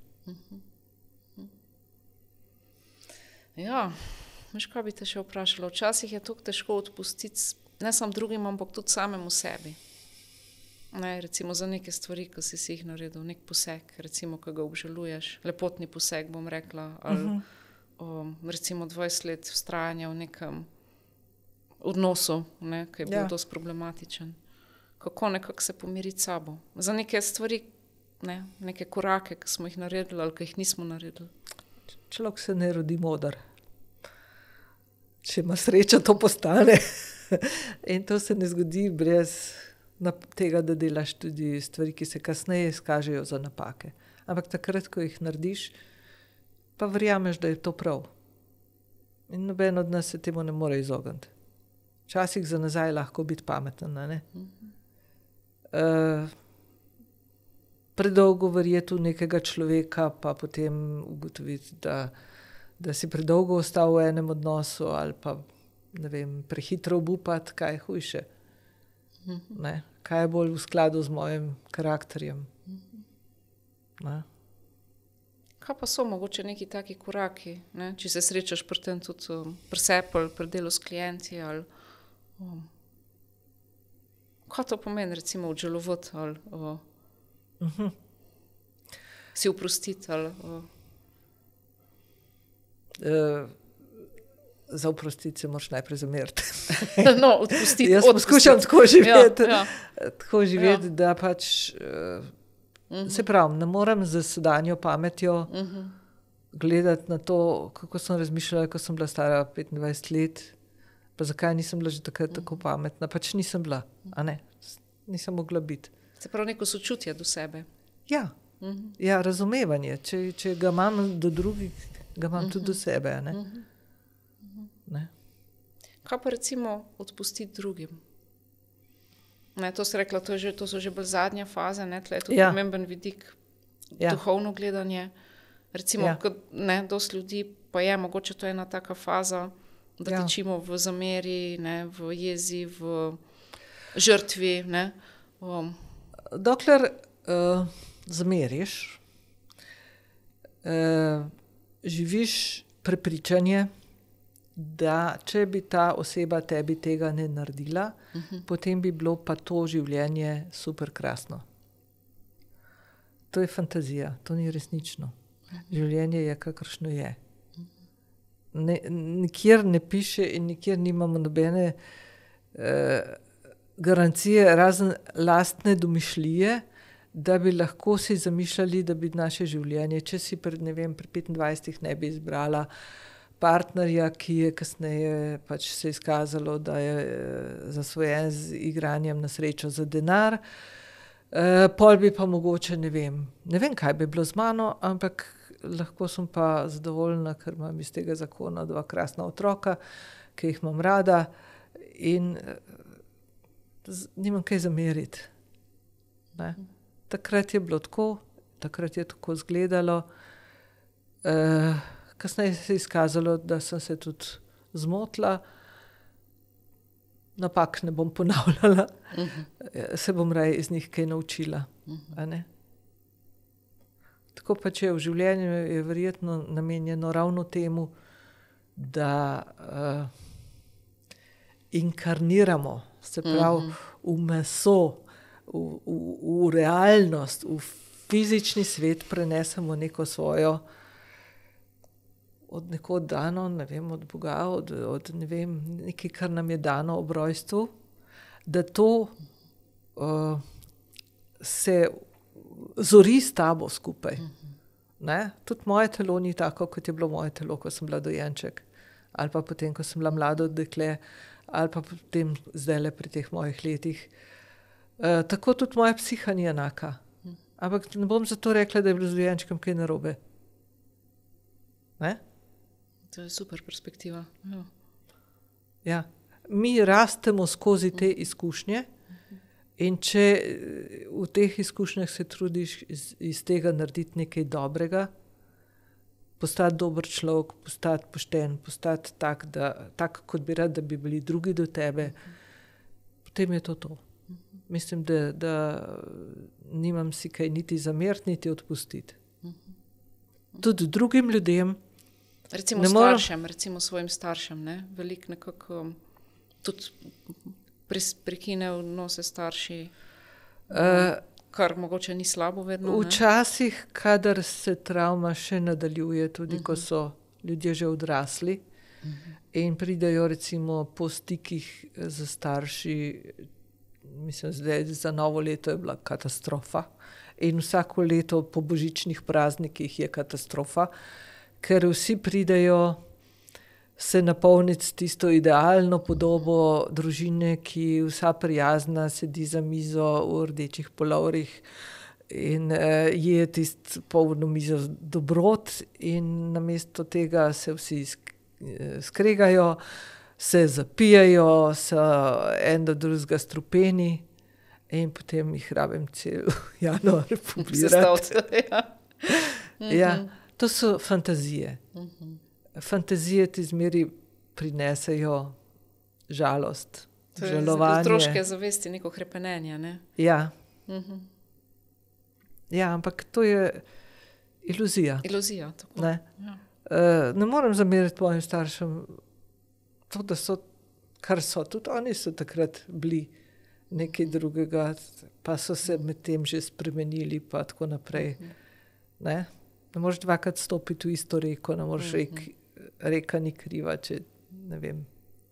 Ja, veš, kaj bi te še vprašala? Včasih je tako težko odpustiti, ne samo drugim, ampak tudi samemu sebi. Recimo za neke stvari, ki si jih naredil, nek poseg, recimo, ki ga obžaluješ, lepotni poseg, bom rekla, ali recimo 20 let vztrajanja v nekem odnosu, ki je bil dosti problematičen. Kako nekako se pomiriti s sabo? Za neke stvari, neke korake, ki smo jih naredili ali ki jih nismo naredili. Človek se ne rodi moder. Če ima sreča, to postane. In to se ne zgodi brez tega, da delaš tudi stvari, ki se kasneje izkažejo za napake. Ampak takrat, ko jih narediš, pa verjameš, da je to prav. In noben od nas se temu ne more izogniti. Včasih za nazaj lahko biti pameten, ne? Predolgo verjeti v nekega človeka, pa potem ugotoviti, da si predolgo ostal v enem odnosu ali pa, ne vem, prehitro obupati, kaj je hujše. Kaj je bolj v skladu z mojim karakterjem. Kaj pa so mogoče neki taki koraki, če se srečaš pri tem tudi pri sebi, pri delu s klienti ali kaj to pomeni, recimo obžalovati ali si oprostiti ali za oprostiti se moraš najprej zameriti. No, odpustiti. Jaz poskušam tako živeti, da pač se pravim, ne morem z sedanjo pametjo gledati na to, kako sem razmišljala, ko sem bila stara 25 let, pa zakaj nisem bila že takrat tako pametna. Pač nisem bila, a ne? Nisem mogla biti. Se pravi neko sočutje do sebe. Ja, razumevanje. Če ga imam do drugih, ga imam tudi do sebe, a ne? Kaj pa recimo odpustiti drugim? To si rekla, to so že bolj zadnje faze, tle je tudi pomemben vidik, duhovno gledanje. Recimo, dosti ljudi pa je, mogoče to je ena taka faza, da tičimo v zameri, ne, v jezi, v žrtvi. Ne. Dokler zameriš, živiš prepričanje, da če bi ta oseba tebi tega ne naredila, potem bi bilo pa to življenje super krasno. To je fantazija, to ni resnično. Življenje je, kakršno je. Nikjer ne piše in nikjer nimamo nobene garancije, razen lastne domišljije, da bi lahko si zamišljali, da bi naše življenje, če si pri 25 ne bi izbrala partnerja, ki je kasneje pač se izkazalo, da je zasvojen z igranjem na srečo za denar, pol bi pa mogoče, ne vem, kaj bi bilo z mano, ampak lahko sem pa zadovoljna, ker imam iz tega zakona 2 krasna otroka, ki jih imam rada in nimam kaj zameriti. Ne? Takrat je bilo tako, takrat je tako izgledalo. Kasneje se je izkazalo, da sem se tudi zmotila. Napak ne bom ponavljala. Se bom raje iz njih kaj naučila. A ne? Tako pa, če je v življenju, je verjetno namenjeno ravno temu, da inkarniramo, se pravi v meso, v realnost, v fizični svet prenesemo neko svojo od nekod dano, ne vem, od Boga, od ne vem, nekaj, kar nam je dano ob rojstvu, da to se zori s tabo skupaj. Ne? Tudi moje telo ni tako, kot je bilo moje telo, ko sem bila dojenček. Ali pa potem, ko sem bila mlado dekle, ali pa potem zdajle pri teh mojih letih. Tako tudi moja psiha ni enaka. Ampak ne bom zato rekla, da je bilo z dojenčkom kaj narobe. Ne? To je super perspektiva. Ja. Ja. Mi rastemo skozi te izkušnje in če v teh izkušnjah se trudiš iz tega narediti nekaj dobrega, postati dober človek, postati pošten, postati tak, kot bi rad, da bi bili drugi do tebe, potem je to. Mislim, da nimam si kaj niti zameriti, niti odpustiti. Tudi drugim ljudem. Recimo svojim staršem, ne? Veliko nekako tudi prekine odnose starši, kar mogoče ni slabo vedno. Včasih, kadar se travma še nadaljuje, tudi ko so ljudje že odrasli in pridejo recimo po stikih z starši, mislim, zdaj za novo leto je bila katastrofa in vsako leto po božičnih praznikih je katastrofa, ker vsi pridejo se napolniti s tisto idealno podobo družine, ki vsa prijazna sedi za mizo v rdečih polovrih in je tisto polno mizo dobrot in namesto tega se vsi skregajo, se zapijajo, so en do drugega strupeni in potem jih rabim cel januar pobirati. Ja. To so fantazije. Fantazije ti zmeri prinesejo žalost, žalovanje. Otroške zavesti, neko hrepenenje, ne? Ja. Ja, ampak to je iluzija. Iluzija, tako. Ne? Ja. Ne morem zameriti mojim staršem to, da so, kar so. Tudi oni so takrat bili nekaj drugega, pa so se med tem že spremenili, pa tako naprej. Ne? Ne moreš 2krat stopiti v isto reko, ne moreš reka ni kriva, če ne vem.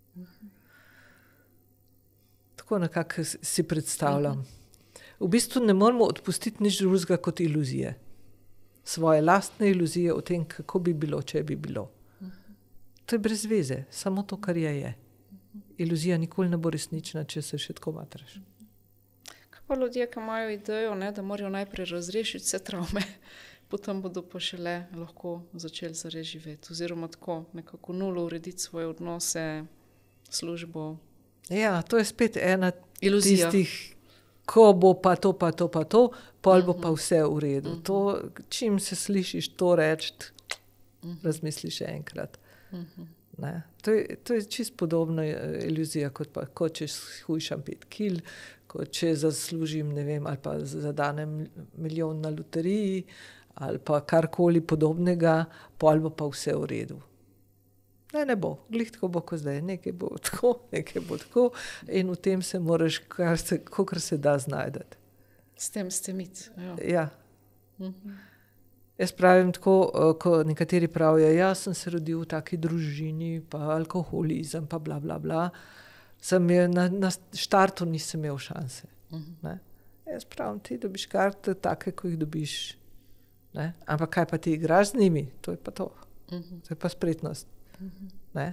Tako nekako si predstavljam. V bistvu ne moremo odpustiti nič drugega kot iluzije. Svoje lastne iluzije o tem, kako bi bilo, če bi bilo. To je brez veze, samo to, kar je. Iluzija nikoli ne bo resnična, če se še tako matraš. Kaj pa ljudje, ki imajo idejo, ne, da morajo najprej razrešiti vse travme, potem bodo pa šele lahko začeli zares živeti. Oziroma tako, nekako nulo urediti svoje odnose, službo. Ja, to je spet ena iluzija. Tistih, ko bo pa to, pol bo pa vse v redu. To, čim se slišiš to reči, razmisli še enkrat. Ne? To je čisto podobna iluzija, kot če shujšam 5 kil, kot če zaslužim, ne vem, ali pa zadanem milijon na loteriji, ali pa karkoli podobnega, pol bo pa vse v redu. Ne bo, glih tako bo, kot zdaj, nekaj bo tako in v tem se moraš, kakor se da znajdeti. S tem stremiti. Ja. Jaz pravim tako, ko nekateri pravijo, jaz sem se rodil v taki družini, pa alkoholizem, pa bla, bla, bla. Na štartu nisem imel šanse. Ne? Jaz pravim, ti dobiš karte take, ko jih dobiš. Ne? Ampak kaj pa ti igraš z njimi? To je pa to. To je pa spretnost. Ne?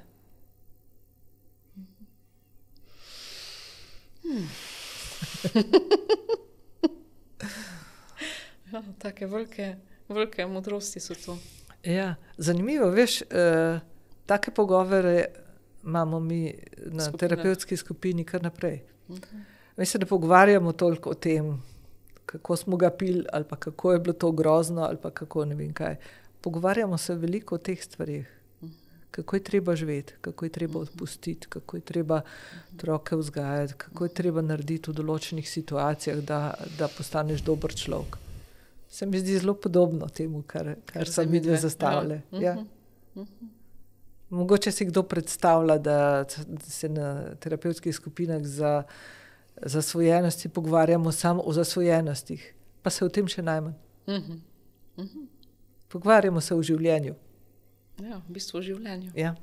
Ja, take velike modrosti so to. Ja, zanimivo, veš, take pogovore imamo mi na terapevtski skupini kar naprej. Mi se ne pogovarjamo toliko o tem, kako smo ga pili, ali pa kako je bilo to grozno, ali pa kako ne vem kaj. Pogovarjamo se veliko o teh stvarih. Kako je treba živeti, kako je treba odpustiti, kako je treba otroke vzgajati, kako je treba narediti v določenih situacijah, da postaneš dober človek. Se mi zdi zelo podobno temu, kar so midve zastavile. Ja. Mogoče si kdo predstavlja, da se na terapevtskih skupinah za zasvojenosti pogovarjamo samo o zasvojenostih, pa se o tem še najmanj. Pogovarjamo se o življenju. Ja, v bistvu o življenju. Ja.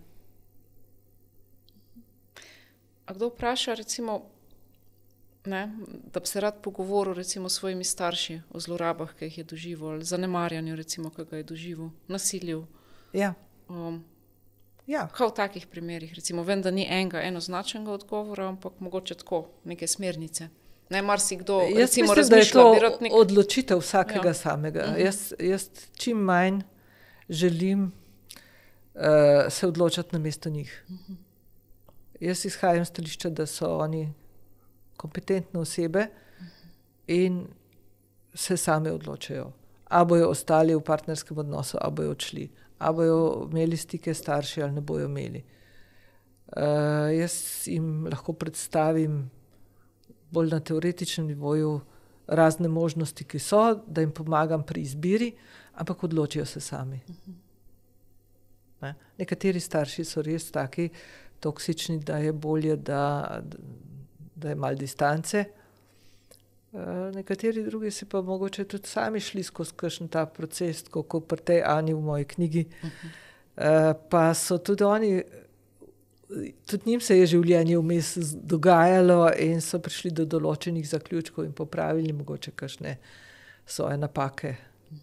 A kdo vpraša, recimo, ne, da bi se rad pogovoril recimo s svojimi starši o zlorabah, ki jih je doživel, ali zanemarjanju, recimo, ki ga je doživel, nasilju? Ja. Kaj v takih primerih? Recimo, vem, da ni enoznačnega odgovora, ampak mogoče tako, neke smernice. Ne, marsikdo recimo razmišlja. Jaz mislim, da je to odločitev vsakega samega. Jaz čim manj želim se odločati namesto njih. Jaz izhajam s stališča, da so oni kompetentne osebe in se same odločajo. A bojo ostali v partnerskem odnosu, a bojo odšli. A bojo imeli stike starši ali ne bojo imeli. Jaz jim lahko predstavim bolj na teoretičnem nivoju razne možnosti, ki so, da jim pomagam pri izbiri, ampak odločijo se sami. Ne? Nekateri starši so res taki toksični, da je bolje, da je malo distance. Nekateri drugi si pa mogoče tudi sami šli skozi kakšen ta proces, tako pri tej Ani v moji knjigi. Pa so tudi oni, tudi njim se je življenje vmes dogajalo in so prišli do določenih zaključkov in popravili mogoče kakšne svoje napake.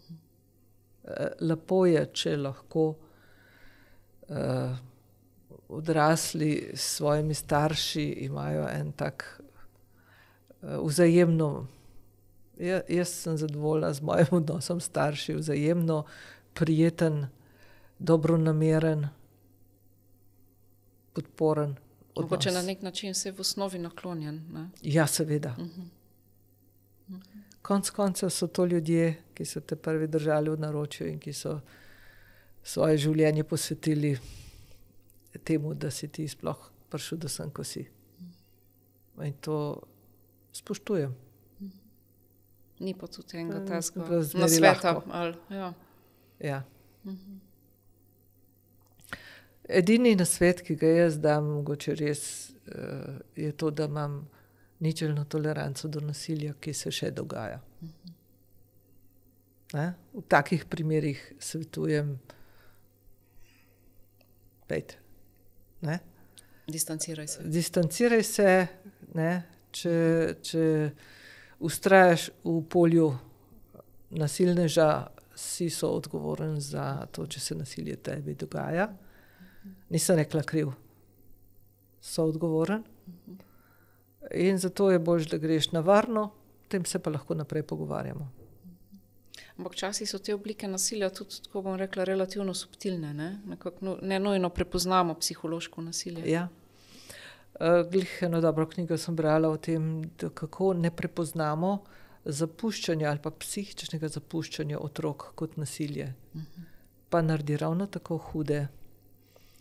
Lepo je, če lahko odrasli s svojimi starši imajo en tak vzajemno, jaz sem zadovoljna z mojim odnosom starši, vzajemno prijeten, dobronameren, podporen odnos. Mogoče na nek način se je v osnovi naklonjen. Ne? Ja, seveda. Konec koncev so to ljudje, ki so te prvi držali v naročju in ki so svoje življenje posvetili temu, da si ti sploh prišel do sem, ko si. In to spoštujem. Ni pa tudi enega tazga nasveta. Ja. Edini nasvet, ki ga jaz dam, mogoče res, je to, da imam ničelno toleranco do nasilja, ki se še dogaja. V takih primerih svetujem pejte. Distanciraj se, ne? Če vztrajaš v polju nasilneža, si soodgovoren za to, če se nasilje tebi dogaja. Nisem rekla kriv. Soodgovoren. In zato je bolj, da greš na varno, tem se pa lahko naprej pogovarjamo. Ampak včasih so te oblike nasilja tudi, tako bom rekla, relativno subtilne, ne? Nekako ne nujno prepoznamo psihološko nasilje. Ja. Glih eno dobro knjigo sem brala o tem, da kako ne prepoznamo zapuščanja ali pa psihičnega zapuščanja otrok kot nasilje. Pa naredi ravno tako hude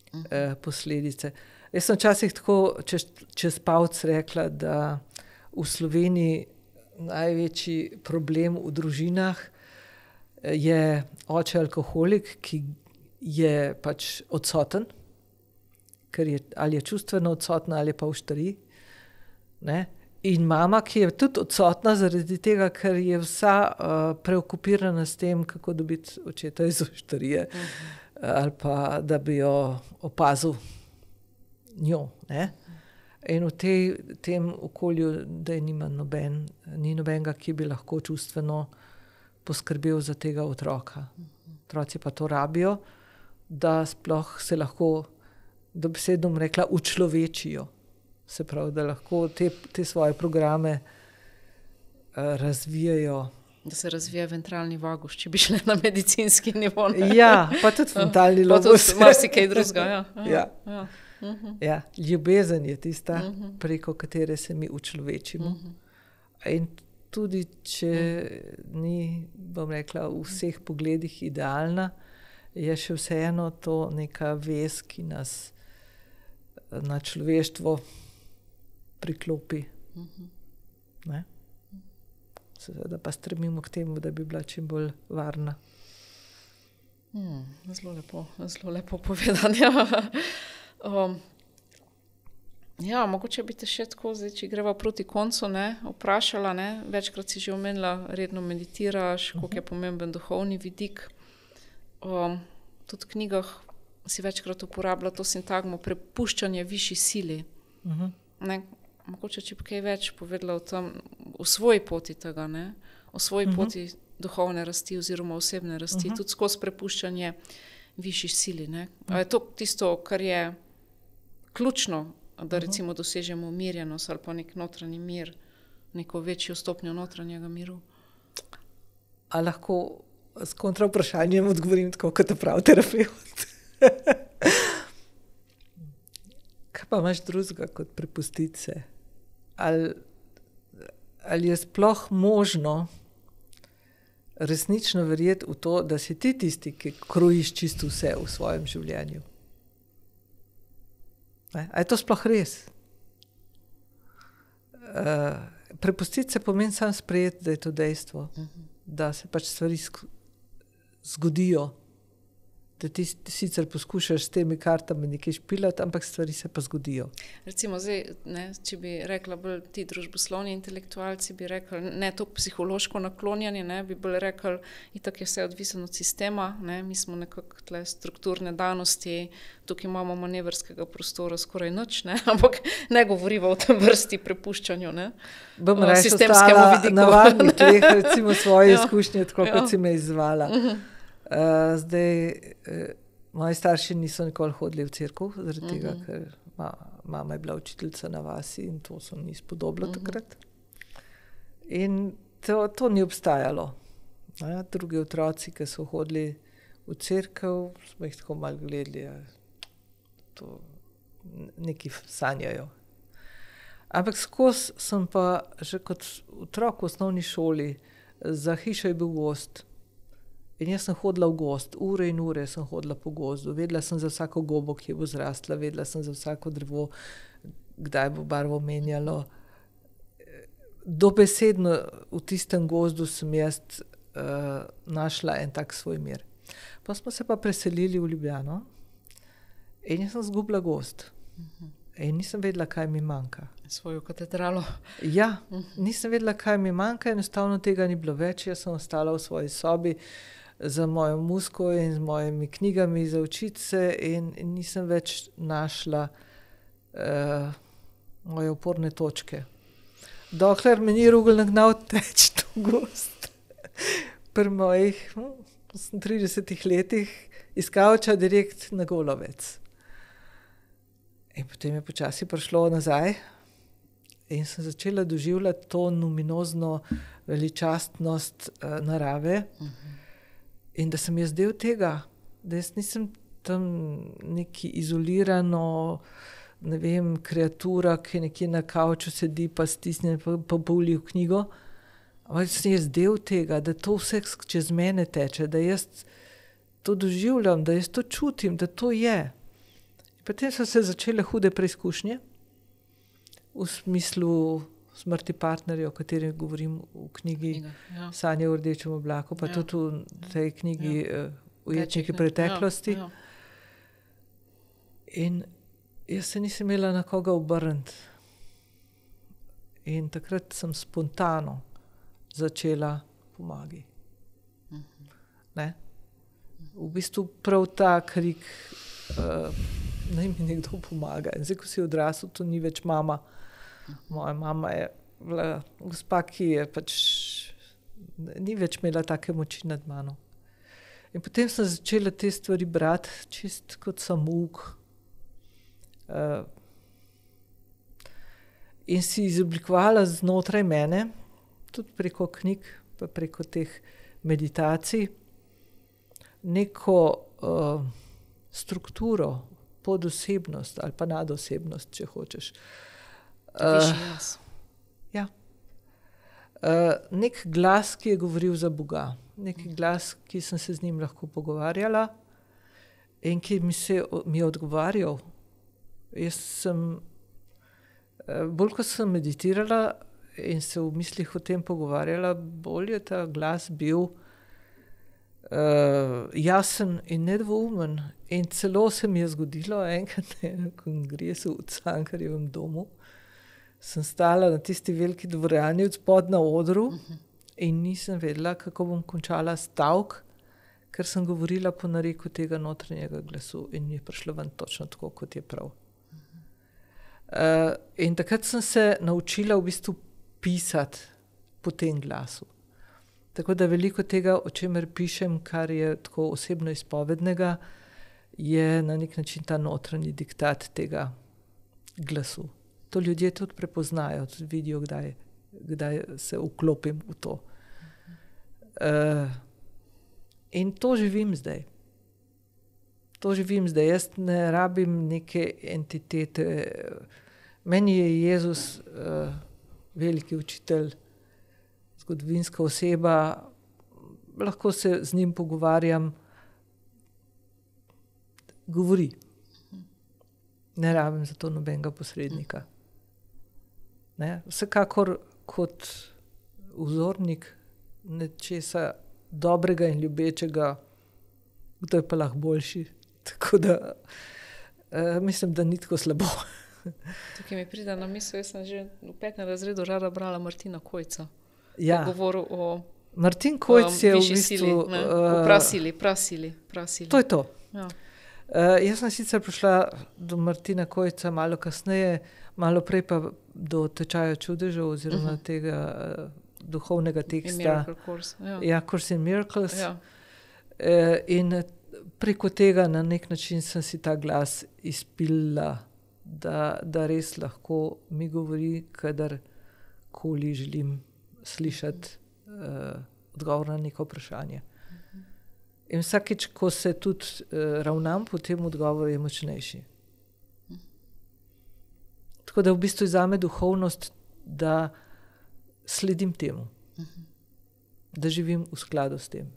posledice. Jaz sem včasih tako čez palec rekla, da v Sloveniji največji problem v družinah je oče alkoholik, ki je pač odsoten, ali je čustveno odsoten ali pa oštari. Ne? In mama, ki je tudi odsotna zaradi tega, ker je vsa preokupirana s tem, kako dobiti očeta iz oštarije, ali pa da bi jo opazil njo. Ne? In v tem okolju, da ni nobenega, ki bi lahko čustveno poskrbel za tega otroka. Otroci pa to rabijo, da sploh se lahko, dobesedno rekla, učlovečijo. Se pravi, da lahko te svoje programe razvijajo. Da se razvija ventralni vagus, če bi šli na medicinski nivo. Ja, pa tudi frontalni lobus. Pa tudi kaj drugega. Ja, ljubezen je tista, preko katere se mi učlovečimo. In tudi, če ni, bom rekla, v vseh pogledih idealna, je še vseeno to neka vez, ki nas na človeštvo priklopi. Ne? Seveda pa stremimo k temu, da bi bila čim bolj varna. Zelo lepo povedano. Ja, mogoče bi te še tako, zdaj, če greva proti koncu, vprašala, večkrat si že omenila, redno meditiraš, koliko je pomemben duhovni vidik. Tudi v knjigah si večkrat uporabila to sintagmo prepuščanje višji sili. Mogoče, če bi kaj več povedala o tem, o svoji poti tega, o svoji poti duhovne rasti oziroma osebne rasti, tudi skozi prepuščanje višji sili. A je to tisto, kar je ključno, da recimo dosežemo umirjenost ali pa nek notranji mir, neko večjo stopnjo notranjega miru? A lahko s kontravprašanjem odgovorim tako kot prav terapevt? Kaj pa imaš drugega kot prepustiti se? Ali je sploh možno resnično verjeti v to, da si ti tisti, ki krojiš čisto vse v svojem življenju? A je to sploh res? Prepustiti se pomeni samo sprejeti, da je to dejstvo, da se pač stvari zgodijo, da ti sicer poskušaš s temi kartami nekaj špilati, ampak stvari se pa zgodijo. Recimo zdaj, če bi rekla bolj ti družboslovni intelektualci, bi rekli, ne to psihološko naklonjanje, bi bolj rekli, itak je vse odvisno od sistema, mi smo nekako tle strukturne danosti, tukaj imamo manevrskega prostora skoraj nič, ampak ne govoriva o tem vrsti prepuščanju, bom reči, ostala na varnih tleh, recimo svoje izkušnje, tako kot si me izzvala. Zdaj, moji starši niso nikoli hodili v cerkev, zaradi tega, ker mama je bila učiteljica na vasi in to so mi spodobilo takrat. In to ni obstajalo. Drugi otroci, ki so hodili v cerkev, smo jih tako malo gledali, to nekaj sanjajo. Ampak skozi sem pa že kot otrok v osnovni šoli, za hišo je bil gozd. In jaz sem hodila v gozd, ure in ure sem hodila po gozdu, vedela sem za vsako gobo, ki bo zrastla, vedela sem za vsako drevo, kdaj bo barvo menjalo. Dobesedno v tistem gozdu sem jaz našla en tak svoj mir. Pa smo se pa preselili v Ljubljano in jaz sem izgubila gozd. In nisem vedela, kaj mi manjka. Svojo katedralo. Ja, nisem vedela, kaj mi manjka, enostavno tega ni bilo več. Jaz sem ostala v svoji sobi za mojo muziko in z mojimi knjigami za učiti se in nisem več našla moje oporne točke. Dokler me ni Rugel nagnal teči v gozd. Pri mojih 30 letih iz Kavča direkt na Golovec. In potem je počasi prišlo nazaj in sem začela doživljati to luminozno veličastnost narave in da sem jaz del tega, da jaz nisem tam neki izolirano, ne vem, kreatura, ki nekje na kavču sedi pa stisne pa boli v knjigo, ampak sem jaz del tega, da to vse čez mene teče, da jaz to doživljam, da jaz to čutim, da to je. Potem so se začele hude preizkušnje v smislu smrti partnerja, o katerem govorim v knjigi Sanje v rdečem oblaku, pa tudi v tej knjigi Ujetniki preteklosti. In jaz se nisem imela na koga obrniti. In takrat sem spontano začela pomagati. Ne? V bistvu prav ta krik, naj mi nekdo pomaga. In zdaj, ko si odrasel, to ni več mama. Moja mama je bila gospa, ki je pač ni več imela take moči nad mano. In potem sem začela te stvari brati čist kot samouk. In si izoblikovala znotraj mene, tudi preko knjig, pa preko teh meditacij, neko strukturo, podosebnost ali pa nadosebnost, če hočeš. Ja. Nek glas, ki je govoril za Boga. Nek glas, ki sem se z njim lahko pogovarjala in ki mi je odgovarjal. Jaz sem, bolj ko sem meditirala in se v mislih o tem pogovarjala, bolj je ta glas bil jasen in nedvoumen. In celo se mi je zgodilo enkrat na enem kongresu v Cankarjevem domu. Sem stala na tisti veliki dvorani odspod na odru in nisem vedela, kako bom končala stavek, ker sem govorila po nareku tega notranjega glasu in mi je prišlo ven točno tako, kot je prav. In takrat sem se naučila v bistvu pisati po tem glasu. Tako da veliko tega, o čemer pišem, kar je tako osebno izpovednega, je na nek način ta notranji diktat tega glasu. To ljudje tudi prepoznajo, tudi vidijo, kdaj se vklopim v to. In to živim zdaj. To živim zdaj. Jaz ne rabim neke entitete. Meni je Jezus veliki učitelj, zgodovinska oseba, lahko se z njim pogovarjam, govori. Ne rabim za to nobenega posrednika. Ne? Vsekakor kot vzornik nečesa dobrega in ljubečega, kdo je pa lahko boljši. Tako da mislim, da ni tako slabo. Tukaj mi pride na misel, jaz sem že v 5. razredu rada brala Martina Kojca. Ja. Govoril o Martin Kojc je v bistvu prasili. To je to. Ja. Jaz sem sicer prišla do Martina Kojca malo kasneje, malo prej pa do tečaja čudežev oziroma tega duhovnega teksta. Ja, Course in Miracles. Ja. In preko tega na nek način sem si ta glas izpilila, da res lahko mi govori, kadarkoli želim slišati odgovor na neko vprašanje. In vsakič, ko se tudi ravnam po tem odgovoru, je močnejši. Tako da v bistvu je zame duhovnost, da sledim temu. Da živim v skladu s tem.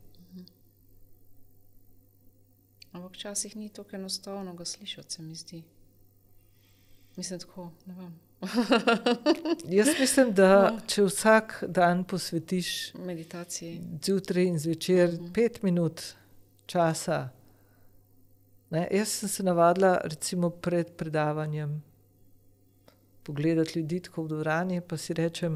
Ampak včasih ni tako enostavno ga slišati, se mi zdi. Mislim tako, ne vem. Jaz mislim, da če vsak dan posvetiš meditaciji, zjutraj in zvečer 5 minut časa. Ne? Jaz sem se navadila recimo pred predavanjem pogledati ljudi tako v dvorani, pa si rečem,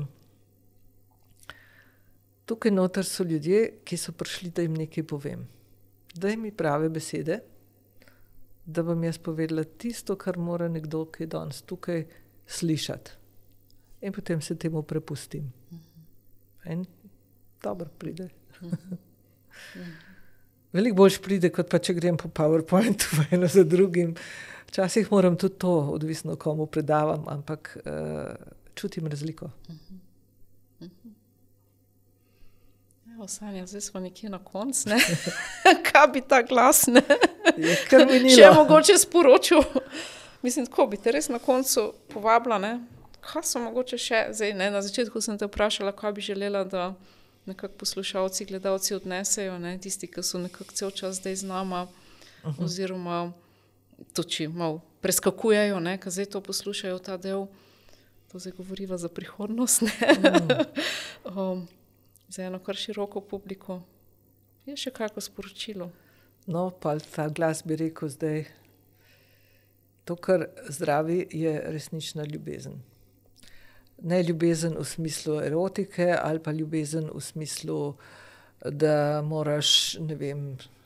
tukaj noter so ljudje, ki so prišli, da jim nekaj povem. Daj mi prave besede, da bom jaz povedala tisto, kar mora nekdo, ki je danes tukaj, slišati. In potem se temu prepustim. In dobro pride. Veliko boljš pride, kot pa če grem po PowerPointu eno za drugim. Včasih moram tudi to, odvisno komu predavam, ampak čutim razliko. Evo, Sanja, zdaj smo nekje na koncu, ne? Kaj bi ta glas, ne? Je kar minilo. Še mogoče sporočil. Mislim, tako bi te res na koncu povabila, ne? Kaj so mogoče še, zdaj, ne? Na začetku sem te vprašala, kaj bi želela, da nekako poslušalci, gledalci odnesejo, ne? Tisti, ki so nekako cel čas zdaj z nama, oziroma tudi če malo preskakujejo, ker zdaj to poslušajo ta del, to zdaj govoriva za prihodnost, za eno kar široko publiko. Je še kako sporočilo? No, pa ta glas bi rekel zdaj, to, kar zdravi, je resnična ljubezen. Ne ljubezen v smislu erotike ali pa ljubezen v smislu, da moraš, ne vem,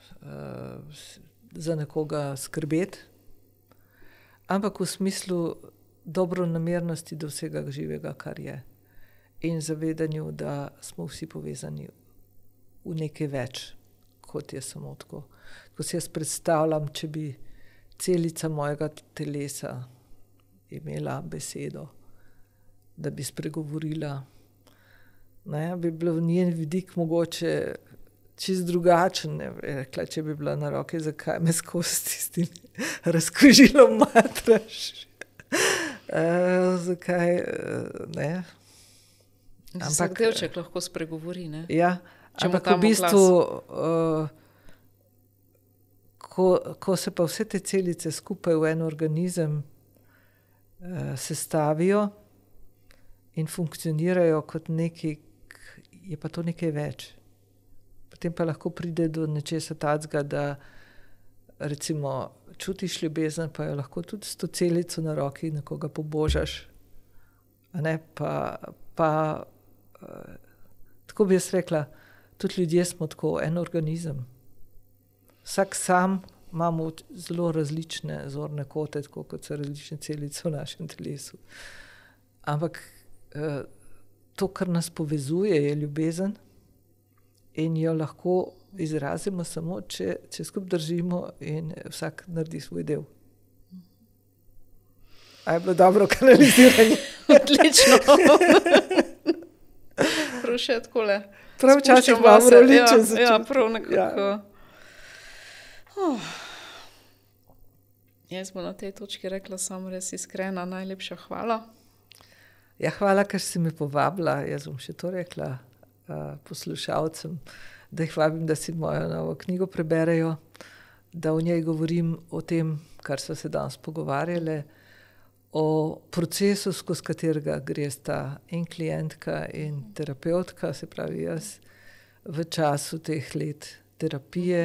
za nekoga skrbeti, ampak v smislu dobronamernosti do vsega živega, kar je. In zavedanju, da smo vsi povezani v nekaj več, kot je samo tako. Ko si jaz predstavljam, če bi celica mojega telesa imela besedo, da bi spregovorila, bi bilo njen vidik mogoče čist drugačen. Rekla, če bi bila na roki, zakaj me skozi s tistim razkožilom matraš. Zakaj, ne. Vsak delček lahko spregovori, ne? Ja, ampak v bistvu, ko se pa vse te celice skupaj v en organizem sestavijo in funkcionirajo kot nekaj, je pa to nekaj več. Potem pa lahko pride do nečesa takega, da recimo čutiš ljubezen, pa jo lahko tudi s to celico na roki nekoga pobožaš. A ne, tako bi jaz rekla, tudi ljudje smo tako en organizem. Vsak sam imamo zelo različne zorne kote, tako kot so različne celice v našem telesu. Ampak to, kar nas povezuje, je ljubezen in jo lahko izrazimo samo, če skupaj držimo in vsak naredi svoj del. A je bilo dobro kanaliziranje? Odlično. Prav še takole. Prav včasih imam roličen začutek. Ja, prav nekako. Jaz bom na tej točki rekla samo res iskrena, najlepša hvala. Ja, hvala, ker si me povabila. Jaz bom še to rekla poslušalcem, da jih vabim, da si mojo novo knjigo preberejo, da v njej govorim o tem, kar so se danes pogovarjale, o procesu, skozi katerega gresta in klientka in terapeutka, se pravi jaz, v času teh let terapije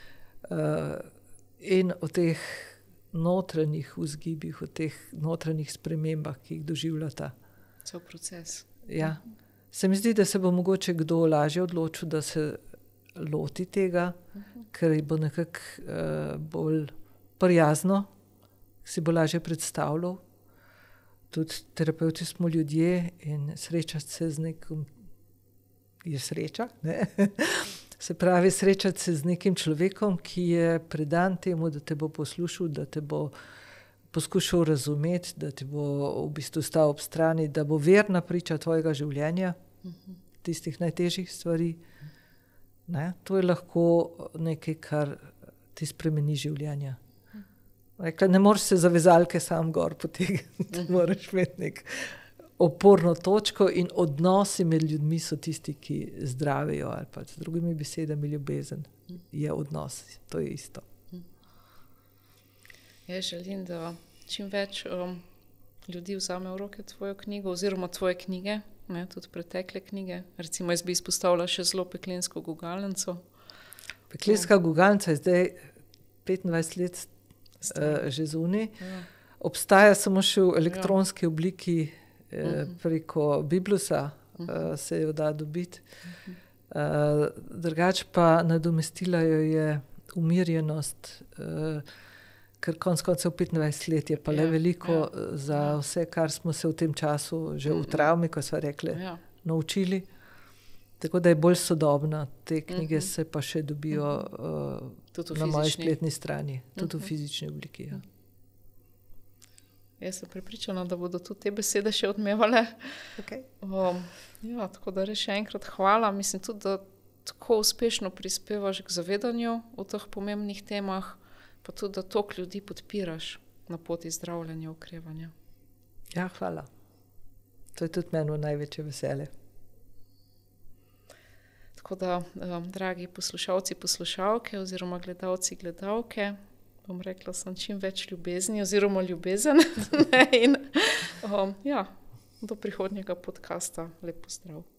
in o teh notranjih vzgibih, o teh notranjih spremembah, ki jih doživljata. Cel proces. Ja. Se mi zdi, da se bo mogoče kdo lažje odločil, da se loti tega, ker bo nekako bolj prijazno, si bo lažje predstavljal. Tudi terapevti smo ljudje in srečati se z nekom je sreča, ne? Se pravi, srečati se z nekim človekom, ki je predan temu, da te bo poslušal, da te bo poskušal razumeti, da ti bo v bistvu stal ob strani, da bo verna priča tvojega življenja, tistih najtežjih stvari. Ne? To je lahko nekaj, kar ti spremeni življenje. Rekla, ne moreš se za vezalke sam gor potegniti, moraš imeti nek oporno točko in odnosi med ljudmi so tisti, ki zdravijo, ali pa z drugimi besedami ljubezen je odnos, to je isto. Jaz želim, da čim več ljudi vzame v roke tvojo knjigo oziroma tvoje knjige, ne, tudi pretekle knjige. Recimo jaz bi izpostavila še zelo Peklensko gugalnico. Peklenska gugalnica je zdaj 25 let že zunaj. Obstaja samo še v elektronski obliki preko Biblusa, se jo da dobiti. Drugače pa nadomestila jo je umirjenost, ker konec koncev 25 let je pa le veliko za vse, kar smo se v tem času že v travmi, ko sva rekli, naučili. Tako da je bolj sodobna. Te knjige se pa še dobijo na moji spletni strani, tudi v fizični obliki. Ja. Jaz sem prepričana, da bodo tudi te besede še odmevale. Okay. Tako da res še enkrat hvala. Mislim tudi, da tako uspešno prispevaš k zavedanju o teh pomembnih temah, pa tudi, da toliko ljudi podpiraš na poti zdravljenja, okrevanja. Ja, hvala. To je tudi meni največje veselje. Tako da, dragi poslušalci, poslušalke oziroma gledalci, gledalke, bom rekla, sem čim več ljubezni oziroma ljubezen. In, ja, do prihodnjega podcasta. Lep pozdrav.